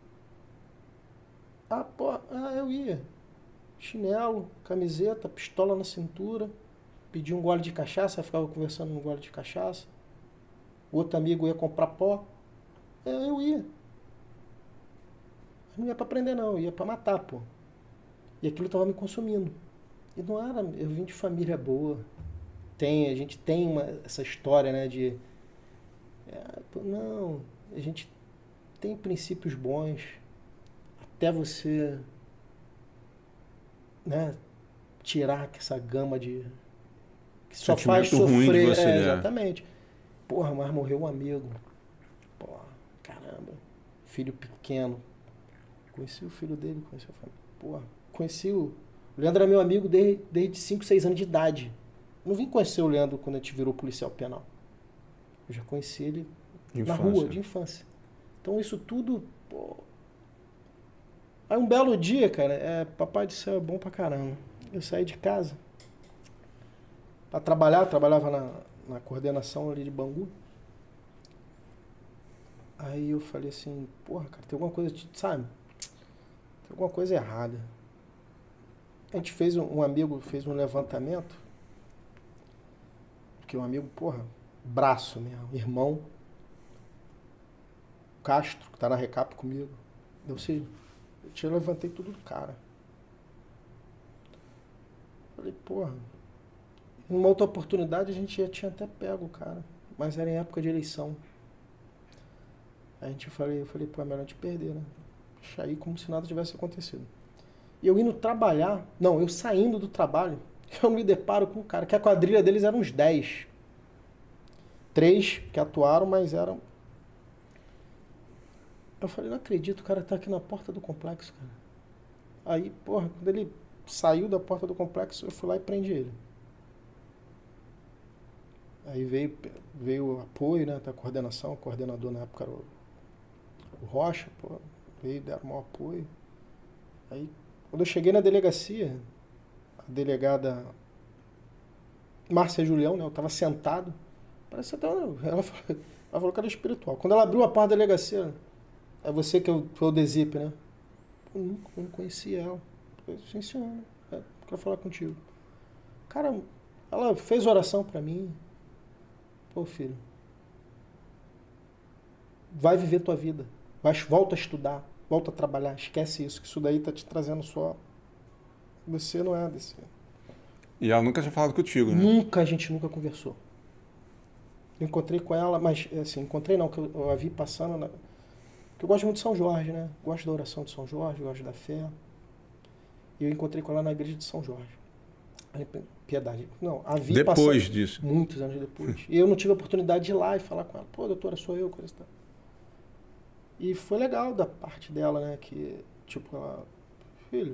Ah, pô, ah, eu ia. Chinelo, camiseta, pistola na cintura. Pedi um gole de cachaça, ficava conversando no gole de cachaça. O outro amigo ia comprar pó. É, eu ia. Não ia pra prender não, eu ia pra matar, pô. E aquilo tava me consumindo. E não era, eu vim de família boa. Tem, a gente tem uma, essa história, né, de... É, pô, não, a gente tem princípios bons. Até você, né, tirar essa gama de... Que só faz Sentimento ruim de sofrer. você, É, né? exatamente. Porra, mas morreu um amigo. Porra, caramba, filho pequeno. Conheci o filho dele, conheci a família. Porra, conheci o... O Leandro era meu amigo desde, desde cinco, seis anos de idade. Eu não vim conhecer o Leandro quando a gente virou policial penal. Eu já conheci ele de na infância. Rua, de infância. Então isso tudo... Pô... Aí um belo dia, cara, é, papai do céu é bom pra caramba. Eu saí de casa pra trabalhar, eu trabalhava na, na coordenação ali de Bangu. Aí eu falei assim, porra, cara, tem alguma coisa, sabe? Tem alguma coisa errada. A gente fez, um, um amigo fez um levantamento, porque um amigo, porra, braço mesmo, irmão, Castro, que tá na recap comigo, deu assim, eu te levantei tudo do cara. Falei, porra, numa outra oportunidade a gente já tinha até pego o cara, mas era em época de eleição. A gente falei, eu falei, pô, é melhor a gente perder, né? Deixa aí como se nada tivesse acontecido. E eu indo trabalhar, não, eu saindo do trabalho, eu me deparo com um cara, que a quadrilha deles era uns dez. Três que atuaram, mas eram... Eu falei, não acredito, o cara tá aqui na porta do complexo, cara. Aí, porra, quando ele saiu da porta do complexo, eu fui lá e prendi ele. Aí veio, veio o apoio, né, da coordenação, o coordenador na época era o, o Rocha, pô, veio, deram maior apoio. Aí, quando eu cheguei na delegacia, a delegada Márcia Julião, né, eu tava sentado, parece até, ela falou, ela falou que era espiritual. Quando ela abriu a porta da delegacia, é você que eu, que eu desipe, né? Eu nunca, eu não conhecia ela. Eu falei, sim, senhor, é, quero falar contigo. Cara, ela fez oração pra mim. Pô, filho, vai viver tua vida. Vai, volta a estudar, volta a trabalhar. Esquece isso, que isso daí tá te trazendo só... Você não é desse... E ela nunca tinha falado contigo, né? Nunca, a gente nunca conversou. Eu encontrei com ela, mas assim, encontrei não, que eu, eu a vi passando... Na... Porque eu gosto muito de São Jorge, né? Gosto da oração de São Jorge, gosto da fé. E eu encontrei com ela na igreja de São Jorge. Piedade. Não, a vi depois passando, disso. Muitos anos depois. E eu não tive a oportunidade de ir lá e falar com ela. Pô, doutora, sou eu, coisa e tal. E foi legal da parte dela, né? Que, tipo, ela... Filho...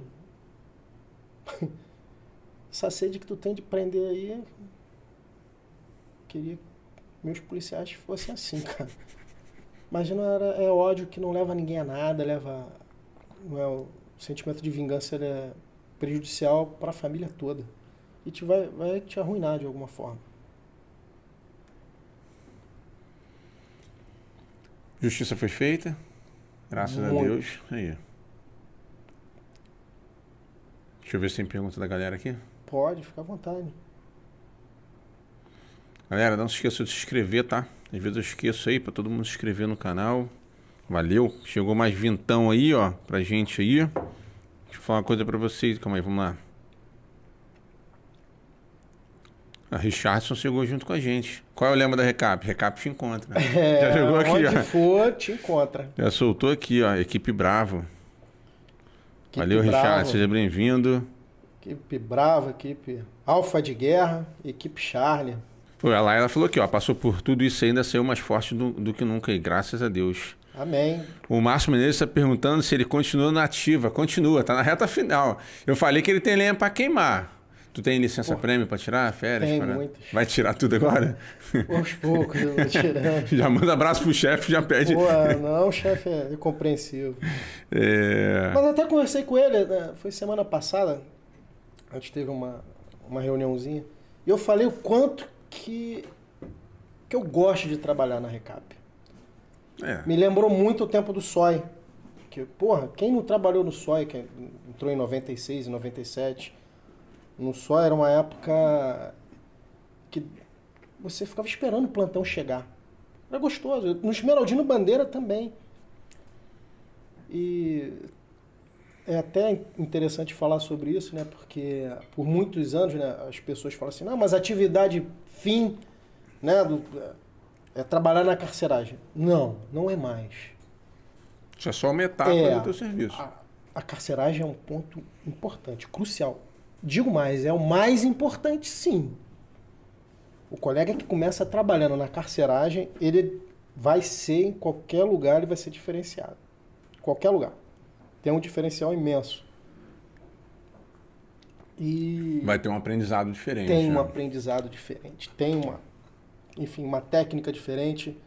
essa sede que tu tem de prender aí... Queria que meus policiais fossem assim, cara. Imagina, era, é ódio que não leva ninguém a nada, leva... Não é, o sentimento de vingança ele é prejudicial para a família toda. E te vai, vai te arruinar de alguma forma. Justiça foi feita. Graças Muito. a Deus. Aí. Deixa eu ver se tem pergunta da galera aqui. Pode, fica à vontade. Galera, não se esqueça de se inscrever, tá? Às vezes eu esqueço aí, pra todo mundo se inscrever no canal. Valeu. Chegou mais vintão aí, ó, pra gente aí. Deixa eu falar uma coisa pra vocês. Calma aí, vamos lá. A Richardson chegou junto com a gente. Qual é o lema da Recap? Recap te encontra. É, já jogou aqui, onde ó. for, te encontra. Já soltou aqui, ó. Equipe Bravo. Equipe Valeu, Bravo. Richard. Seja bem-vindo. Equipe Bravo, equipe Alfa de Guerra, equipe Charlie. Pô, a Laila falou aqui, ó. Passou por tudo isso e ainda saiu mais forte do, do que nunca. E graças a Deus. Amém. O Márcio Menezes está perguntando se ele continua na ativa. Continua, tá na reta final. Eu falei que ele tem lenha para queimar. Tu tem licença Pô, prêmio para tirar férias? Tem para... muitas. Vai tirar tudo agora? Aos poucos eu vou tirando. Já manda abraço pro chefe, já pede. Pô, não, o chefe é compreensivo. É... Mas até conversei com ele, né? Foi semana passada, a gente teve uma, uma reuniãozinha, e eu falei o quanto que, que eu gosto de trabalhar na Recap. É. Me lembrou muito o tempo do S O I. Que, porra, quem não trabalhou no S O I, que entrou em noventa e seis, em noventa e sete... No S O I era uma época que você ficava esperando o plantão chegar. Era gostoso. No Esmeraldino Bandeira também. E é até interessante falar sobre isso, né? Porque por muitos anos, né, as pessoas falam assim, não, mas a atividade fim, né, do, é trabalhar na carceragem. Não, não é mais. Isso é só uma etapa é, do teu serviço. A, a carceragem é um ponto importante, crucial. Digo mais, é o mais importante, sim. O colega que começa trabalhando na carceragem, ele vai ser, em qualquer lugar, ele vai ser diferenciado. Qualquer lugar. Tem um diferencial imenso. E vai ter um aprendizado diferente. Tem um né? aprendizado diferente. Tem uma, enfim, uma técnica diferente.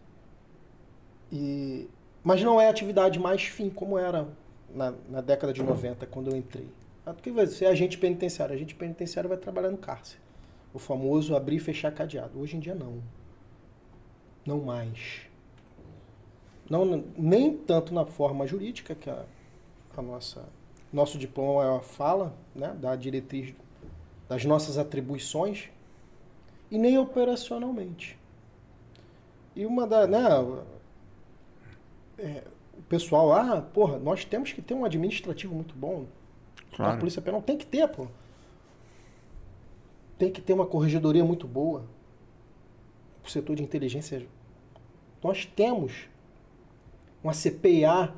E, mas não é a atividade mais fim, como era na, na década de noventa, quando eu entrei. Porque vai ser agente penitenciário. Agente penitenciário vai trabalhar no cárcere. O famoso abrir e fechar cadeado. Hoje em dia, não. Não mais. Não, nem tanto na forma jurídica, que a, a nossa, nosso diploma é uma fala, né, da diretriz das nossas atribuições, e nem operacionalmente. E uma da... Né, é, o pessoal, ah, porra, nós temos que ter um administrativo muito bom. Claro. A Polícia Penal tem que ter, pô. Tem que ter uma corregedoria muito boa. O setor de inteligência. Nós temos uma C P I A,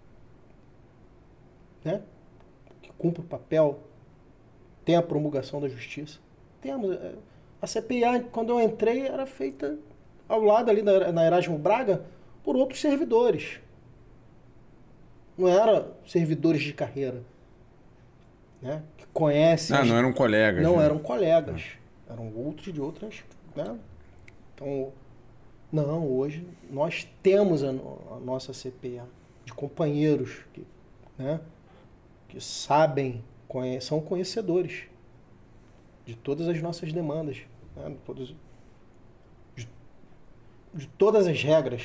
né, que cumpre o papel, tem a promulgação da justiça. Temos. A C P I A, quando eu entrei, era feita ao lado ali na, na Erasmo Braga por outros servidores. Não eram servidores de carreira, né, que conhecem... Ah, as... não eram colegas. Não né? eram colegas. Eram outros de outras... Né? Então, não, hoje nós temos a, a nossa C P I A de companheiros que, né, que sabem, conhe, são conhecedores de todas as nossas demandas, né, de, todos, de, de todas as regras.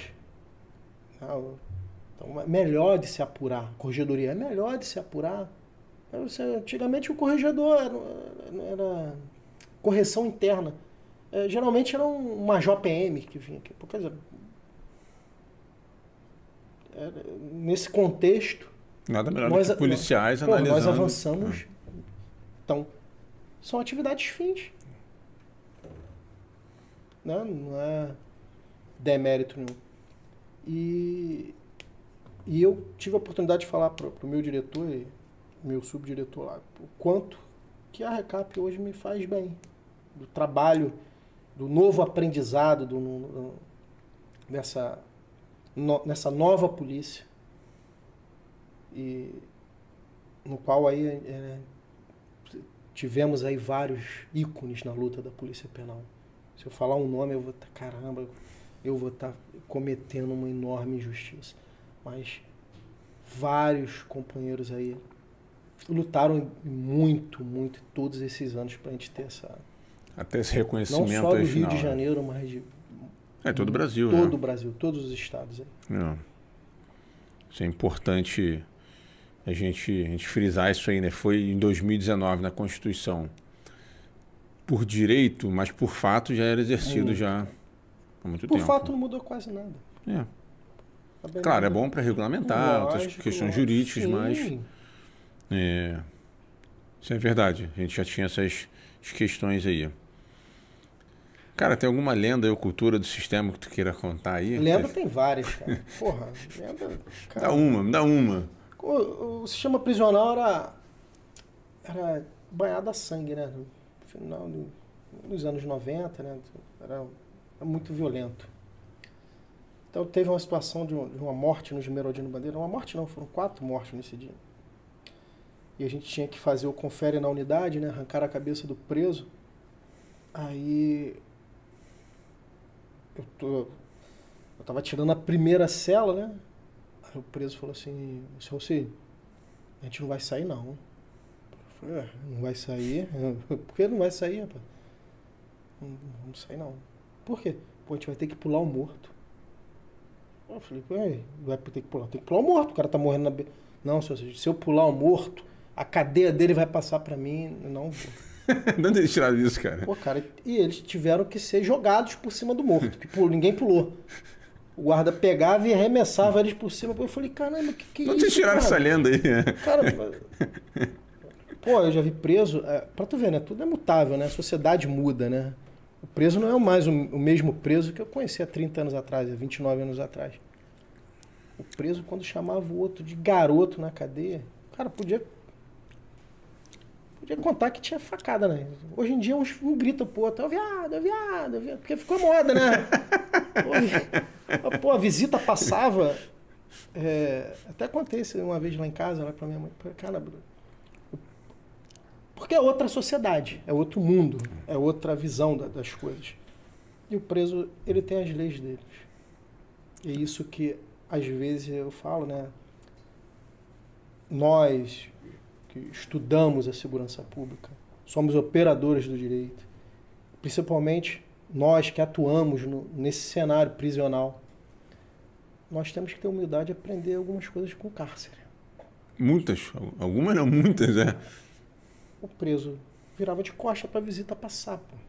Então, é melhor de se apurar. Corregedoria é melhor de se apurar. Você, antigamente o corregedor era, era correção interna. É, geralmente era um major P M que vinha aqui. Quer dizer, era, nesse contexto... Nada melhor nós, do que policiais nós, analisando. Nós avançamos. Ah. Então, são atividades fins. Né? Não é demérito nenhum. E, e eu tive a oportunidade de falar para o meu diretor e meu subdiretor lá o quanto que a RECAP hoje me faz bem. Do trabalho, do novo aprendizado do, no, nessa, no, nessa nova polícia. E no qual aí é, tivemos aí vários ícones na luta da Polícia Penal. Se eu falar um nome, eu vou estar, caramba, eu vou estar cometendo uma enorme injustiça. Mas vários companheiros aí lutaram muito, muito, todos esses anos para a gente ter essa... Até esse reconhecimento. Não só do aí, Rio final, de né? Janeiro, mas de... É, todo o Brasil. Todo né? o Brasil, todos os estados aí. É. Isso é importante a gente, a gente frisar isso aí, né? Foi em dois mil e dezenove, na Constituição. Por direito, mas por fato já era exercido muito. já há muito por tempo. Por fato não mudou quase nada. É. Claro, é bom para regulamentar lógico, outras questões lógico, jurídicas, sim. mas... É, isso é verdade. A gente já tinha essas questões aí. Cara, tem alguma lenda ou cultura do sistema que tu queira contar aí? Lenda tem várias, cara. Porra, lenda... Cara, dá uma, me dá uma. O, o sistema prisional era, era banhado a sangue, né? No final do, dos anos noventa, né? Era, era muito violento. Então teve uma situação de, um, de uma morte no Esmeraldino Bandeira. Uma morte não, foram quatro mortes nesse dia. E a gente tinha que fazer o confere na unidade, né? Arrancar a cabeça do preso. Aí... Eu, tô, eu tava tirando a primeira cela, né? Aí o preso falou assim, senhor Cid, a gente não vai sair não. Eu falei, não vai sair? Por que não vai sair, rapaz? Não, não vamos sair não. Por quê? Pô, a gente vai ter que pular o morto. Eu falei, ué, vai ter que pular. Tem que pular o morto, o cara tá morrendo na beira. Não, senhor Cid, se eu pular o morto, a cadeia dele vai passar pra mim. Não, pô. De onde eles tiraram isso, cara? Pô, cara, e eles tiveram que ser jogados por cima do morto, que pulou, ninguém pulou. O guarda pegava e arremessava eles por cima. Eu falei, caramba, que que é isso? Onde vocês tiraram essa lenda aí? Cara, pô, eu já vi preso. É, pra tu ver, né? Tudo é mutável, né? A sociedade muda, né? O preso não é mais o, o mesmo preso que eu conheci há trinta anos atrás, há vinte e nove anos atrás. O preso, quando chamava o outro de garoto na cadeia, cara, podia. Podia contar que tinha facada, né? Hoje em dia um, um grita pro outro, é o viado, é o viado, é o viado, porque ficou moda, né? Pô, a visita passava... É, até acontece uma vez lá em casa, lá pra minha mãe. Cara, porque é outra sociedade, é outro mundo, é outra visão da, das coisas. E o preso, ele tem as leis deles. É isso que, às vezes, eu falo, né? Nós que estudamos a segurança pública, somos operadores do direito, principalmente nós que atuamos no, nesse cenário prisional, nós temos que ter humildade de aprender algumas coisas com o cárcere. Muitas, algumas não, muitas, é. O preso virava de costa para a visita passar, pô.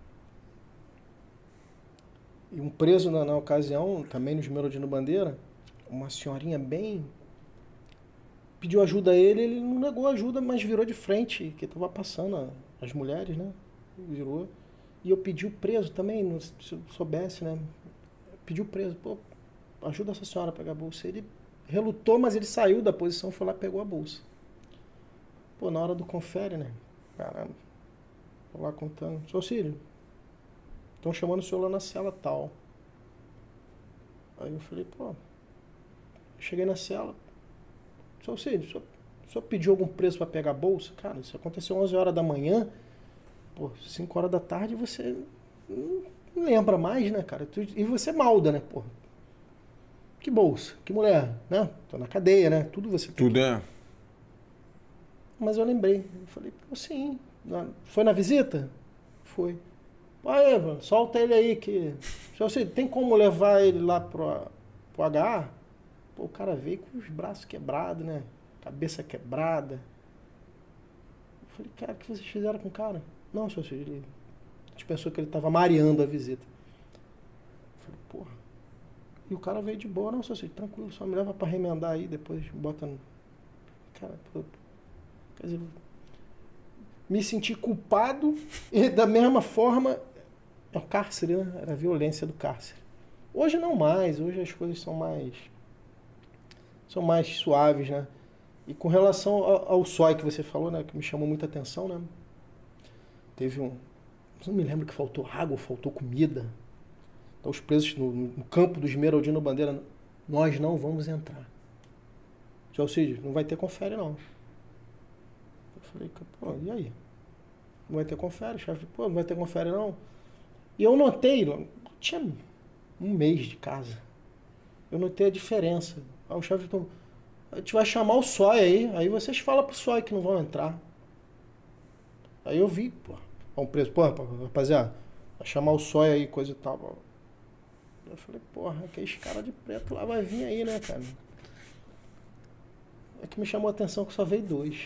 E um preso, na, na ocasião, também nos Melodino Bandeira, uma senhorinha bem... pediu ajuda a ele, ele não negou ajuda, mas virou de frente, que estava passando a, as mulheres, né? Virou. E eu pedi o preso também, se eu soubesse, né? Pedi o preso, pô, ajuda essa senhora a pegar a bolsa. Ele relutou, mas ele saiu da posição, foi lá e pegou a bolsa. Pô, na hora do confere, né? Caramba. Tô lá contando. Seu Círio, estão chamando o senhor lá na cela tal. Aí eu falei, pô, eu cheguei na cela. Seu Círio, o senhor, o senhor pediu algum preso para pegar a bolsa? Cara, isso aconteceu onze horas da manhã. Pô, cinco horas da tarde você não lembra mais, né, cara? E você malda, né, pô? Que bolsa? Que mulher, né? Tô na cadeia, né? Tudo você tem. Tudo é. Mas eu lembrei. Eu falei, pô, sim. Foi na visita? Foi. Pô, aí, mano, solta ele aí que... Você tem como levar ele lá pro, pro H A? Pô, o cara veio com os braços quebrados, né? Cabeça quebrada. Eu falei, cara, o que vocês fizeram com o cara? Não, senhor, ele... a gente pensou que ele tava mareando a visita. Eu falei, porra. E o cara veio de boa, não, senhor, tranquilo, só me leva pra remendar aí, depois bota no... Cara, pô, quer dizer, me senti culpado e da mesma forma, é o cárcere, né? Era a violência do cárcere. Hoje não mais, hoje as coisas são mais, são mais suaves, né? E com relação ao, ao S O I que você falou, né, que me chamou muita atenção, né? Teve um, não me lembro que faltou água, faltou comida. Então os presos no, no campo do Esmeraldino Bandeira, nós não vamos entrar. Seu Alcide, não vai ter confere não. Eu falei, pô, e aí? Não vai ter confere, chefe? Pô, não vai ter confere não. E eu notei, tinha um mês de casa. Eu notei a diferença. Aí o chefe falou, a gente vai chamar o S O I aí, aí vocês falam pro S O I que não vão entrar. Aí eu vi, pô, um preso, pô, rapaziada, vai chamar o S O I aí, coisa e tal. Eu falei, porra, aqueles caras de preto lá vai vir aí, né, cara? É que me chamou a atenção que só veio dois.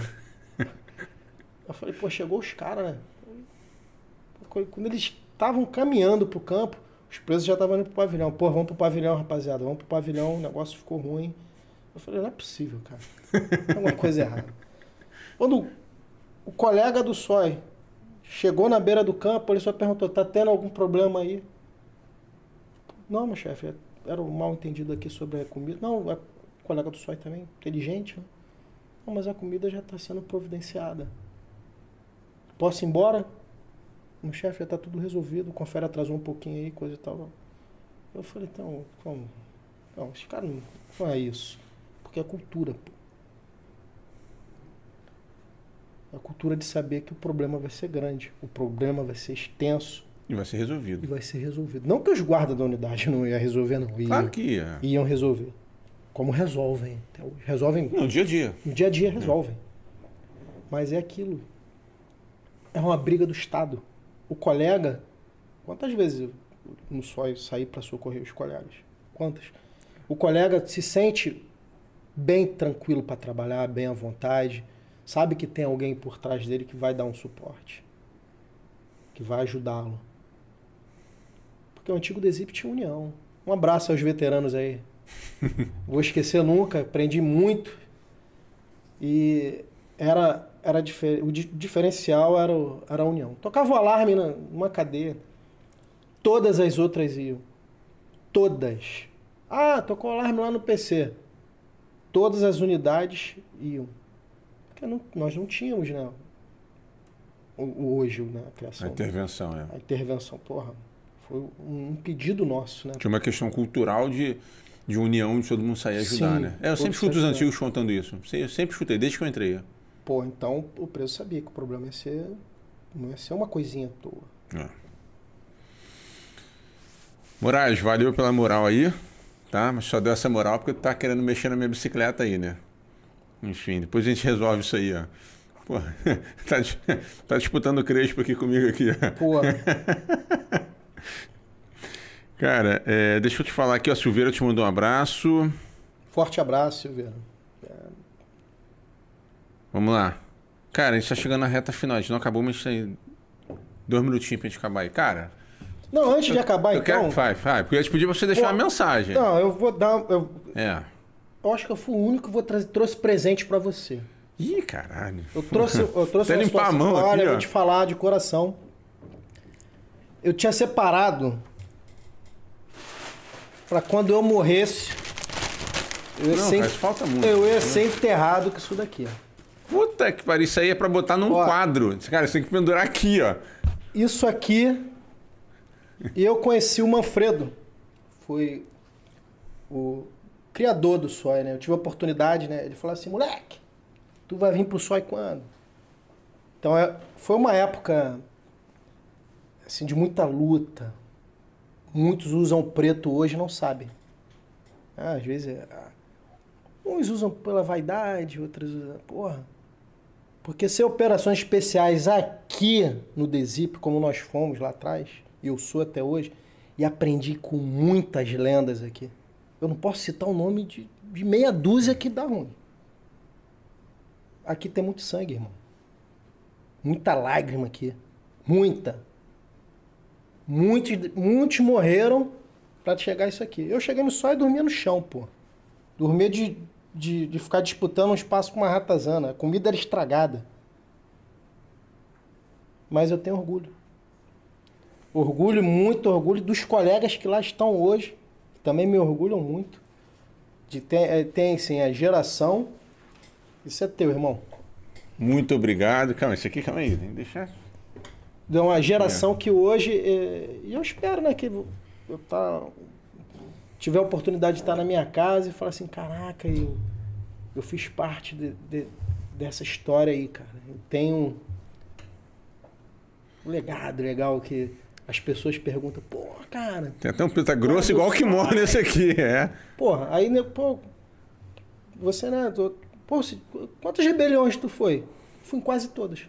Eu falei, pô, chegou os caras, né? Quando eles estavam caminhando pro campo, os presos já estavam indo pro pavilhão. Pô, vamos pro pavilhão, rapaziada, vamos pro pavilhão, o negócio ficou ruim. Eu falei, não é possível, cara. Tem alguma coisa errada. Quando o colega do S O I chegou na beira do campo, ele só perguntou, tá tendo algum problema aí? Não, meu chefe, era um mal entendido aqui sobre a comida. Não, é colega do S O I também, inteligente, né? Não, mas a comida já está sendo providenciada. Posso ir embora? Meu chefe, já está tudo resolvido, o confere atrasou um pouquinho aí, coisa e tal. Eu falei, então, como? Não, esse cara não, não é isso. Porque é cultura, pô. A cultura de saber que o problema vai ser grande, o problema vai ser extenso. E vai ser resolvido. E vai ser resolvido. Não que os guardas da unidade não iam resolver, não. Iam, claro que ia. Iam resolver. Como resolvem. Resolvem. No dia a dia. No dia a dia resolvem. É. Mas é aquilo. É uma briga do Estado. O colega... Quantas vezes eu no S O I saí para socorrer os colegas? Quantas? O colega se sente bem tranquilo para trabalhar, bem à vontade. Sabe que tem alguém por trás dele que vai dar um suporte. Que vai ajudá-lo. Porque o antigo D S I P tinha união. Um abraço aos veteranos aí. Vou esquecer nunca, aprendi muito. E era, era difer... o diferencial era, o, era a união. Tocava o alarme numa cadeia. Todas as outras iam. Todas. Ah, tocou o alarme lá no P C. Todas as unidades iam. Porque não, nós não tínhamos, né? Hoje, né, a criação. A intervenção, é. A intervenção, porra. Foi um pedido nosso, né? Tinha uma questão cultural de, de união, de todo mundo sair ajudar, Sim, né? É, eu sempre todos escuto os ajudando. antigos contando isso. Eu sempre escutei, desde que eu entrei. Pô, então o preso sabia que o problema ia ser, não ia ser uma coisinha à toa. É. Moraes, valeu pela moral aí, tá? Mas só deu essa moral porque tu tá querendo mexer na minha bicicleta aí, né? Enfim, depois a gente resolve isso aí, ó. Pô, tá, tá disputando o Crespo aqui comigo aqui, ó. Pô, Cara, é, deixa eu te falar aqui, ó, a Silveira te mandou um abraço. forte abraço, Silveira. Vamos lá. Cara, a gente tá chegando na reta final, a gente não acabou, mas tem dois minutinhos pra gente acabar aí. Cara... Não, antes de acabar, eu então... Quero, vai, vai, porque eu te pedi pra você deixar Pô, uma mensagem. Não, eu vou dar... Eu, É. eu acho que eu fui o único que vou trazer, trouxe presente pra você. Ih, caralho. Eu trouxe, eu trouxe Até uma limpar a situação. mão Olha, aqui, eu ó. vou te falar de coração. Eu tinha separado pra quando eu morresse, eu ia, Não, ser, faz falta muito. eu ia ser enterrado com isso daqui, ó. Puta que pariu, isso aí é pra botar num Ó. quadro. Cara, você tem que pendurar aqui, ó. Isso aqui, e eu conheci o Manfredo, foi o criador do S O I, né? Eu tive a oportunidade, né? Ele falou assim, moleque, tu vai vir pro S O I quando? Então, é, foi uma época, assim, de muita luta. Muitos usam preto hoje e não sabem. Ah, às vezes, é, uns usam pela vaidade, outros usam, porra. Porque ser operações especiais aqui no D Z I P, como nós fomos lá atrás, e eu sou até hoje, e aprendi com muitas lendas aqui. Eu não posso citar o nome de, de meia dúzia que dá ruim. Aqui tem muito sangue, irmão. Muita lágrima aqui. Muita. Muitos, muitos morreram pra chegar isso aqui. Eu cheguei no S O I e dormia no chão, pô. Dormia de, de, de ficar disputando um espaço com uma ratazana. A comida era estragada. Mas eu tenho orgulho. Orgulho, muito orgulho dos colegas que lá estão hoje. Também me orgulham muito. De ter, tem, sim, a geração. Isso é teu, irmão. Muito obrigado. Calma, isso aqui, calma aí. Tem que deixar. De uma geração é. que hoje... É, e eu espero, né, que eu, eu tá, tiver a oportunidade de estar na minha casa e falar assim, caraca, eu, eu fiz parte de, de, dessa história aí, cara. Eu tenho um legado legal que as pessoas perguntam, pô, cara... Tem até um pita grosso igual que mora nesse aqui, é. Porra, aí, né, pô, você, né, tô, pô, se, quantas rebeliões tu foi? Fui em quase todas.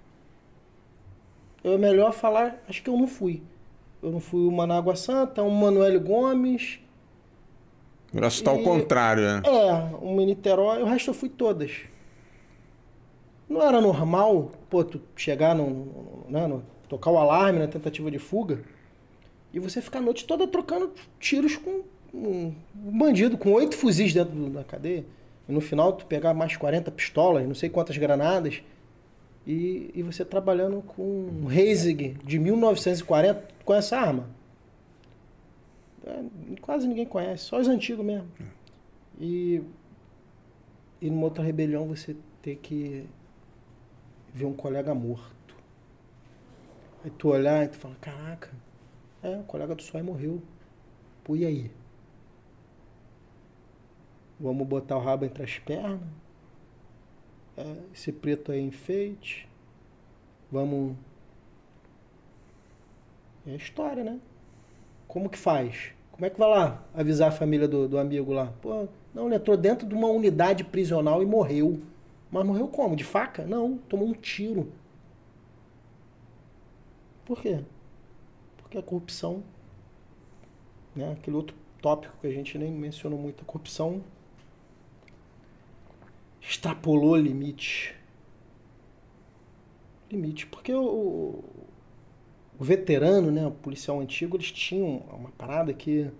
É melhor falar, acho que eu não fui. Eu não fui uma na Água Santa, um Manuel Gomes. Agora está ao contrário, né? É, uma em Niterói, o resto eu fui todas. Não era normal, pô, tu chegar no, no, né, no tocar o alarme na tentativa de fuga e você ficar a noite toda trocando tiros com um, um bandido, com oito fuzis dentro do, da cadeia. E no final tu pegar mais quarenta pistolas, não sei quantas granadas. E, e você trabalhando com um Reisig de mil novecentos e quarenta, com essa arma. É, quase ninguém conhece, só os antigos mesmo. E, e numa outra rebelião você ter que ver um colega morto. Aí tu olhar e tu fala, caraca, é, o colega do S O I morreu. Pô, e aí? Vamos botar o rabo entre as pernas? É, esse preto aí é enfeite. Vamos... É história, né? Como que faz? Como é que vai lá avisar a família do, do amigo lá? Pô, não, ele entrou dentro de uma unidade prisional e morreu. Mas morreu como? De faca? Não, tomou um tiro. Por quê? Porque a corrupção, né? Aquele outro tópico que a gente nem mencionou muito, a corrupção extrapolou limite. Limite. Porque o, o veterano, né, o policial antigo, eles tinham uma parada que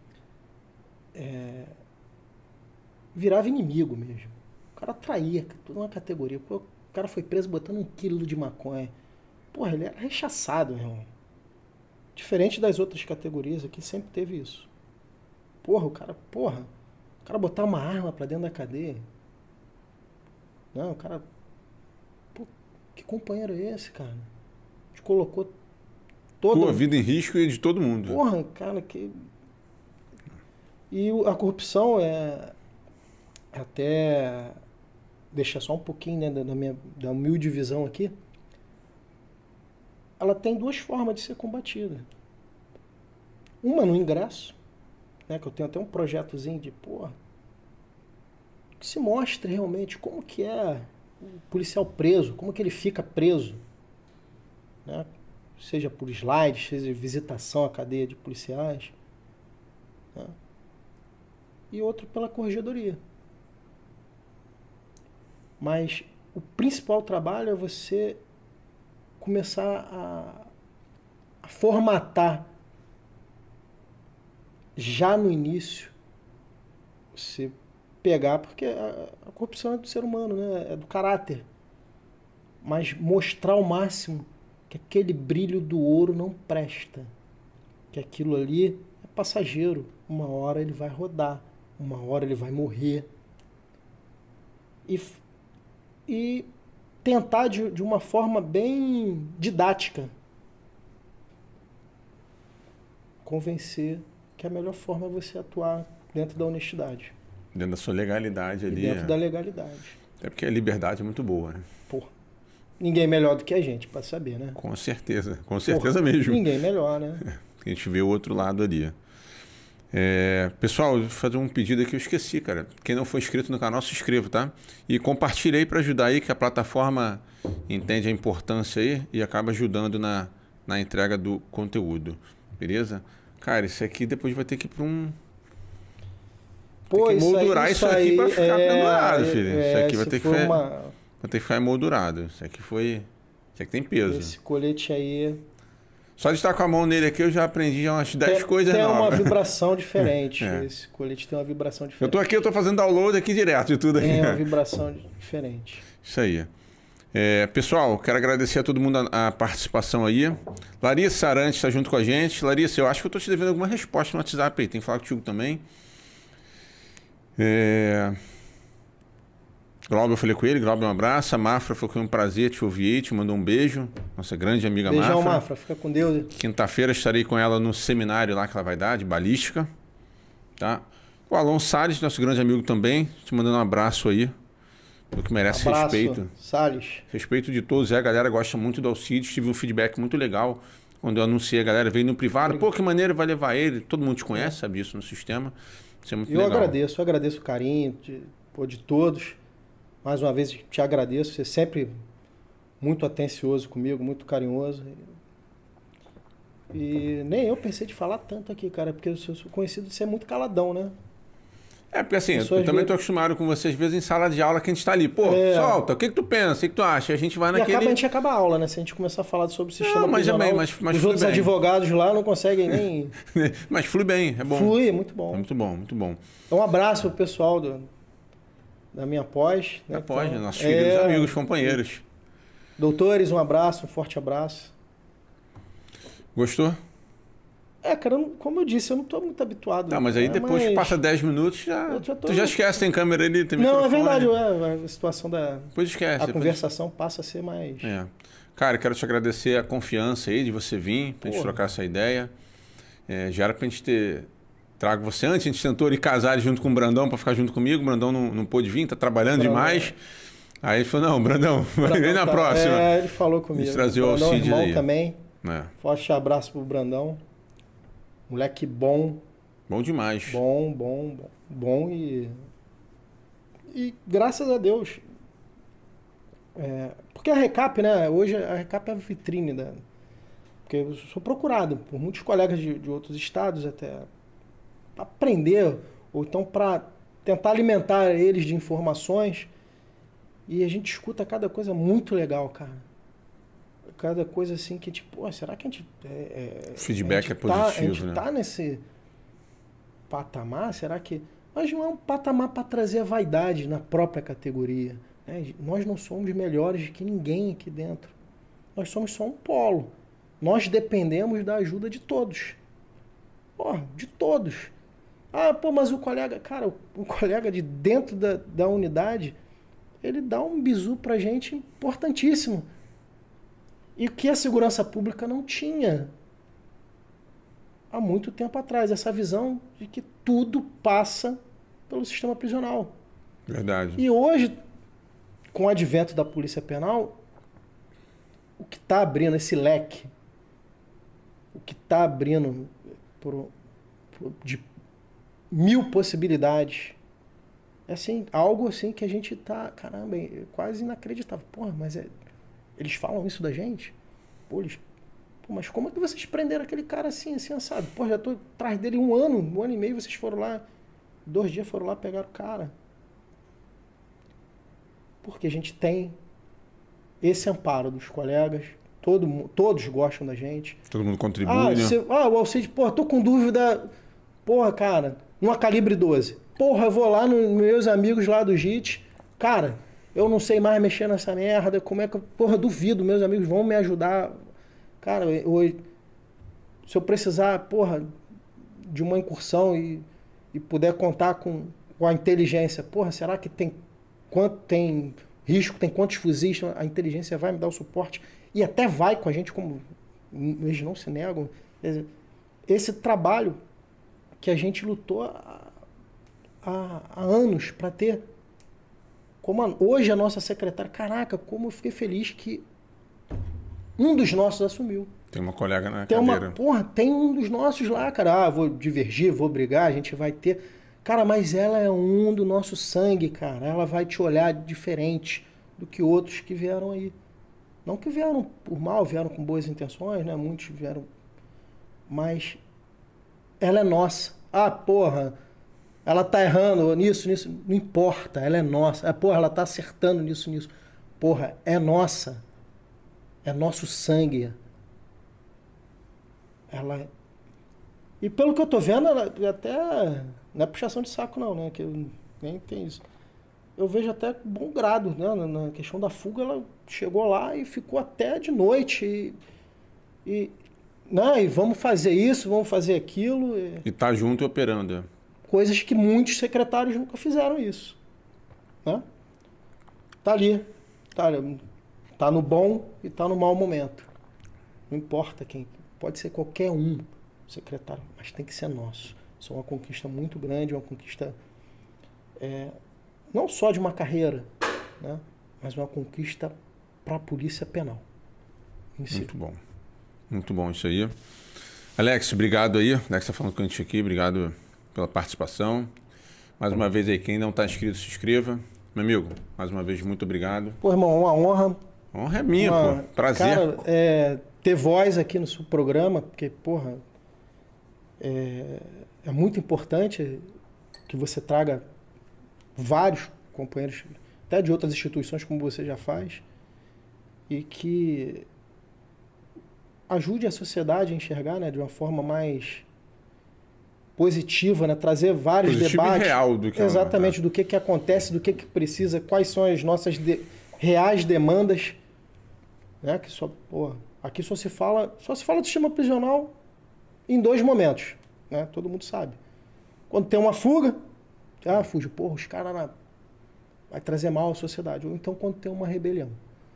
é, virava inimigo mesmo. O cara traía toda uma categoria. Pô, o cara foi preso botando um quilo de maconha. Porra, ele era rechaçado, meu irmão. Diferente das outras categorias aqui, sempre teve isso. Porra, o cara, porra, o cara botar uma arma pra dentro da cadeia. Não, o cara... Pô, que companheiro é esse, cara? Te colocou toda. Tua vida em risco e de todo mundo. Porra, cara, que... E a corrupção é... Até... Deixar só um pouquinho, né, da minha da humilde visão aqui. Ela tem duas formas de ser combatida. Uma no ingresso, né, que eu tenho até um projetozinho de, porra, que se mostre realmente como que é o policial preso, como que ele fica preso, né? Seja por slides, seja visitação à cadeia de policiais, né? E outro pela corregedoria. Mas o principal trabalho é você começar a, a formatar já no início, você pegar, porque a, a corrupção é do ser humano, né? É do caráter. Mas mostrar ao máximo que aquele brilho do ouro não presta. Que aquilo ali é passageiro. Uma hora ele vai rodar, uma hora ele vai morrer. E, e tentar de, de uma forma bem didática convencer que a melhor forma é você atuar dentro da honestidade. Dentro da sua legalidade ali. E dentro é. da legalidade. É porque a liberdade é muito boa, né? Porra. Ninguém melhor do que a gente para saber, né? Com certeza. Com certeza Porra, mesmo. Ninguém melhor, né? A gente vê o outro lado ali. É, pessoal, vou fazer um pedido aqui, eu esqueci, cara. Quem não for inscrito no canal, se inscreva, tá? E compartilhe aí para ajudar aí, que a plataforma entende a importância aí e acaba ajudando na, na entrega do conteúdo. Beleza? Cara, isso aqui depois vai ter que ir para um... Pô, tem que moldurar isso, isso, aí, aqui para ficar é, pendurado, filho. É, isso aqui vai ter que, uma... ficar, vai ter que ficar emoldurado. Isso aqui foi... Isso aqui tem peso. Esse colete aí... Só de estar com a mão nele aqui eu já aprendi umas dez tem, coisas tem novas. Tem uma vibração diferente. É. Esse colete tem uma vibração diferente. Eu tô aqui, eu tô fazendo download aqui direto de tudo aqui. Tem uma vibração diferente. Isso aí. É, pessoal, quero agradecer a todo mundo a, a participação aí. Larissa Arantes está junto com a gente. Larissa, eu acho que eu tô te devendo alguma resposta no WhatsApp aí. Tem que falar contigo também. É... Glauber, eu falei com ele. Glauber, um abraço. A Mafra falou que foi um prazer te ouvir, te mandou um beijo. Nossa grande amiga Beijão, Mafra. Mafra. Fica com Deus. Quinta-feira estarei com ela no seminário lá que ela vai dar, de balística. Tá? O Alon Salles, nosso grande amigo também, te mandando um abraço aí. Que merece abraço, respeito. Salles. Respeito de todos. É, a galera gosta muito do Alcides. Tive um feedback muito legal quando eu anunciei. A galera veio no privado. Pô, que maneiro, vai levar ele. Todo mundo te conhece, sabe isso no sistema. Isso é muito eu legal. Eu agradeço, eu agradeço o carinho de, pô, de todos. Mais uma vez te agradeço. Você é sempre muito atencioso comigo, muito carinhoso. E nem eu pensei de falar tanto aqui, cara, porque eu sou conhecido de ser muito caladão, né? É, porque assim, eu também vezes... tô acostumado com você, às vezes, em sala de aula que a gente tá ali. Pô, é... solta, o que que tu pensa? O que que tu acha? A gente vai e naquele... acaba, a gente acaba a aula, né? Se a gente começar a falar sobre o sistema não, mas prisional, é bem, mas, mas os outros bem. advogados lá não conseguem nem... Mas flui bem, é bom. Flui, é muito bom. É muito bom, muito bom. Então, um abraço pro pessoal do, da minha pós. Da né? pós, então, nossos queridos é... amigos, companheiros. Doutores, um abraço, um forte abraço. Gostou? É, cara, como eu disse, eu não tô muito habituado. Tá, mas aí né? depois mas... passa dez minutos, já, já tô... tu já esquece, tem câmera ali, tem não, microfone. Não, é verdade, é, a situação da... Depois esquece. A depois... conversação passa a ser mais... É. Cara, quero te agradecer a confiança aí de você vir, pra gente trocar essa ideia. É, já era pra gente ter... Trago você antes, a gente tentou ele casar junto com o Brandão pra ficar junto comigo, o Brandão não, não pôde vir, tá trabalhando Brandão. demais. Aí ele falou, não, Brandão, vai vir na tá... próxima. É, ele falou comigo. Vamos trazer o Brandão, Alcides irmão aí. também. É. Forte abraço pro Brandão. Moleque bom. Bom demais. Bom, bom, bom. Bom e... E graças a Deus. É, porque a Recap, né? Hoje a Recap é a vitrine da... Porque eu sou procurado por muitos colegas de, de outros estados até pra aprender, ou então para tentar alimentar eles de informações. E a gente escuta cada coisa muito legal, cara. Cada coisa assim que, tipo, pô, será que a gente... É, o feedback gente é positivo, tá, a gente né? tá nesse patamar, será que... Mas não é um patamar para trazer a vaidade na própria categoria. Né? Nós não somos melhores que ninguém aqui dentro. Nós somos só um polo. Nós dependemos da ajuda de todos. Pô, de todos. Ah, pô, mas o colega... Cara, o, o colega de dentro da, da unidade, ele dá um bizu pra gente importantíssimo. E que a segurança pública não tinha. há muito tempo atrás, essa visão de que tudo passa pelo sistema prisional. Verdade. E hoje, com o advento da Polícia Penal, o que está abrindo esse leque, o que está abrindo por, por, de mil possibilidades, é assim, algo assim que a gente tá, caramba, é quase inacreditável. Porra, mas é, eles falam isso da gente? Pô, eles, pô, mas como é que vocês prenderam aquele cara assim, assim, assado? Pô, já tô atrás dele um ano, um ano e meio, vocês foram lá, dois dias foram lá pegar o cara. Porque a gente tem esse amparo dos colegas, todo, todos gostam da gente. Todo mundo contribui, ah, né? Você, ah, o Alcide, porra, tô com dúvida, porra, cara, numa calibre doze. Porra, eu vou lá nos meus amigos lá do J I T, cara, eu não sei mais mexer nessa merda, como é que eu, porra, duvido, meus amigos vão me ajudar. Cara, eu, se eu precisar, porra, de uma incursão e, e puder contar com, com a inteligência, porra, será que tem quanto tem risco, tem quantos fuzis, a inteligência vai me dar o suporte e até vai com a gente, como eles não se negam. Esse trabalho que a gente lutou há, há, há anos para ter. Como a, hoje a nossa secretária, caraca, como eu fiquei feliz que um dos nossos assumiu. Tem uma colega na tem cadeira. Uma, porra, tem um dos nossos lá, cara. Ah, vou divergir, vou brigar, a gente vai ter... Cara, mas ela é um do nosso sangue, cara. Ela vai te olhar diferente do que outros que vieram aí. Não que vieram por mal, vieram com boas intenções, né? Muitos vieram... Mas ela é nossa. Ah, porra, ela tá errando nisso, nisso. Não importa, ela é nossa. Ah, porra, ela tá acertando nisso, nisso. Porra, é nossa. É nosso sangue. Ela... E pelo que eu tô vendo, ela até... Não é puxação de saco não, né? Que eu nem tem isso. Eu vejo até bom grado, né? Na questão da fuga, ela chegou lá e ficou até de noite. E, e, né? e vamos fazer isso, vamos fazer aquilo. E, e tá junto e operando. Coisas que muitos secretários nunca fizeram isso. Né? Tá ali. Tá, tá no bom e tá no mau momento. Não importa quem. Pode ser qualquer um secretário, mas tem que ser nosso. Isso é uma conquista muito grande, uma conquista é, não só de uma carreira, né, mas uma conquista para a Polícia Penal. Em si. Muito bom. Muito bom isso aí. Alex, obrigado aí. Alex está falando com a gente aqui. Obrigado pela participação. Mais uma vez aí, quem não está inscrito, se inscreva. Meu amigo, mais uma vez, muito obrigado. Pô, irmão, uma honra. A honra é minha, uma... pô. Prazer. Cara, é, ter voz aqui no seu programa, porque, porra, é... É muito importante que você traga vários companheiros, até de outras instituições, como você já faz, e que ajude a sociedade a enxergar, né, de uma forma mais positiva, né, trazer vários Positivo debates. E real do que exatamente, é uma... do que, que acontece, do que, que precisa, quais são as nossas de... reais demandas. Né, que só, porra, aqui só se fala, só se fala do sistema prisional em dois momentos. Né? Todo mundo sabe. Quando tem uma fuga, ah, fuge, porra, os caras na... vai trazer mal à sociedade. Ou então quando tem uma rebelião.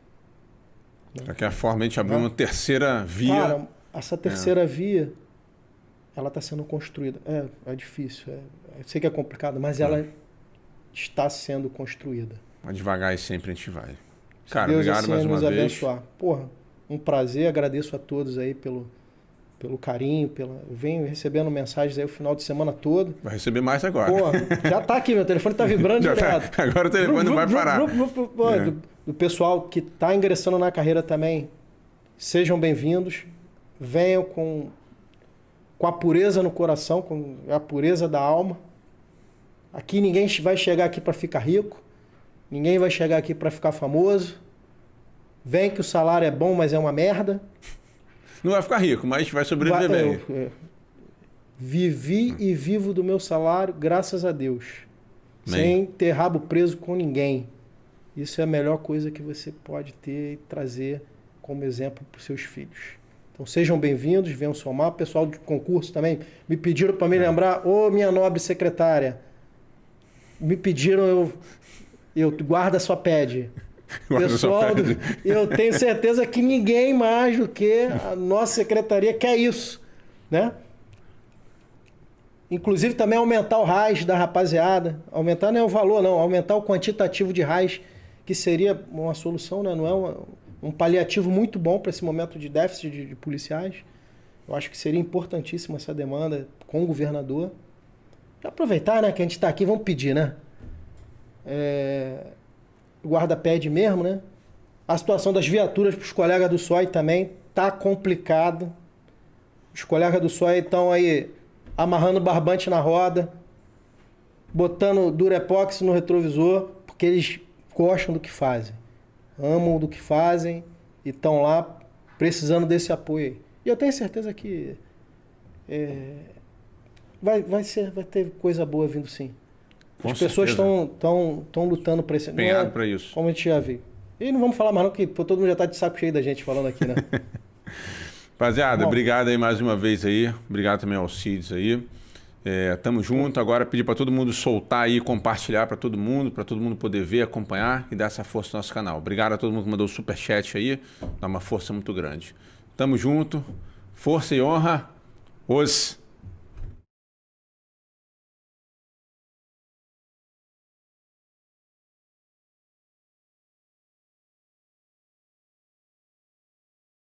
Né? De qualquer forma, a gente abriu uma terceira via. Cara, essa terceira é. via, ela está sendo construída. É, é difícil, é, eu sei que é complicado, mas é. ela está sendo construída. Mas devagar e sempre a gente vai. Cara, Deus obrigado assim mais uma nos vez. Abençoar. Porra, um prazer, agradeço a todos aí pelo... pelo carinho, pela... eu venho recebendo mensagens aí o final de semana todo. Vai receber mais agora. Pô, já tá aqui, meu telefone tá vibrando já direto. Tá. Agora o telefone não vai parar. Grupo, grupo, grupo, pô, é. do, do pessoal que tá ingressando na carreira também, sejam bem-vindos. Venham com, com a pureza no coração, com a pureza da alma. Aqui ninguém vai chegar aqui para ficar rico. Ninguém vai chegar aqui para ficar famoso. Vem que o salário é bom, mas é uma merda. Não vai ficar rico, mas vai sobreviver vai, bem. Eu, eu, vivi hum. e vivo do meu salário, graças a Deus. Bem. Sem ter rabo preso com ninguém. Isso é a melhor coisa que você pode ter e trazer como exemplo para os seus filhos. Então sejam bem-vindos, venham somar. O pessoal do concurso também me pediram para me lembrar, ô oh, minha nobre secretária, me pediram, eu, eu guarda sua pede. Pessoal, eu tenho certeza que ninguém mais do que a nossa secretaria quer isso, né? Inclusive também aumentar o R A S da rapaziada. Aumentar não é o valor, não. Aumentar o quantitativo de R A S, que seria uma solução, né? Não é uma, um paliativo muito bom para esse momento de déficit de, de policiais. Eu acho que seria importantíssima essa demanda com o governador. E aproveitar, né, que a gente está aqui, vamos pedir, né? É... O guarda pede mesmo, né? A situação das viaturas para os colegas do S O I também tá complicado. Os colegas do S O I estão aí amarrando barbante na roda, botando Durepox no retrovisor, porque eles gostam do que fazem, amam do que fazem e estão lá precisando desse apoio aí. E eu tenho certeza que é, vai, vai, ser, vai ter coisa boa vindo sim. Com As pessoas estão tão, tão lutando para esse... Empenhado para isso. Como a gente já viu. E não vamos falar mais não, que pô, todo mundo já está de saco cheio da gente falando aqui, né? Rapaziada, Bom, obrigado aí mais uma vez aí. Obrigado também ao Cides aí. É, tamo junto. Agora pedir para todo mundo soltar aí, compartilhar para todo mundo, para todo mundo poder ver, acompanhar e dar essa força no nosso canal. Obrigado a todo mundo que mandou o superchat aí. Dá uma força muito grande. Tamo junto. Força e honra. Os...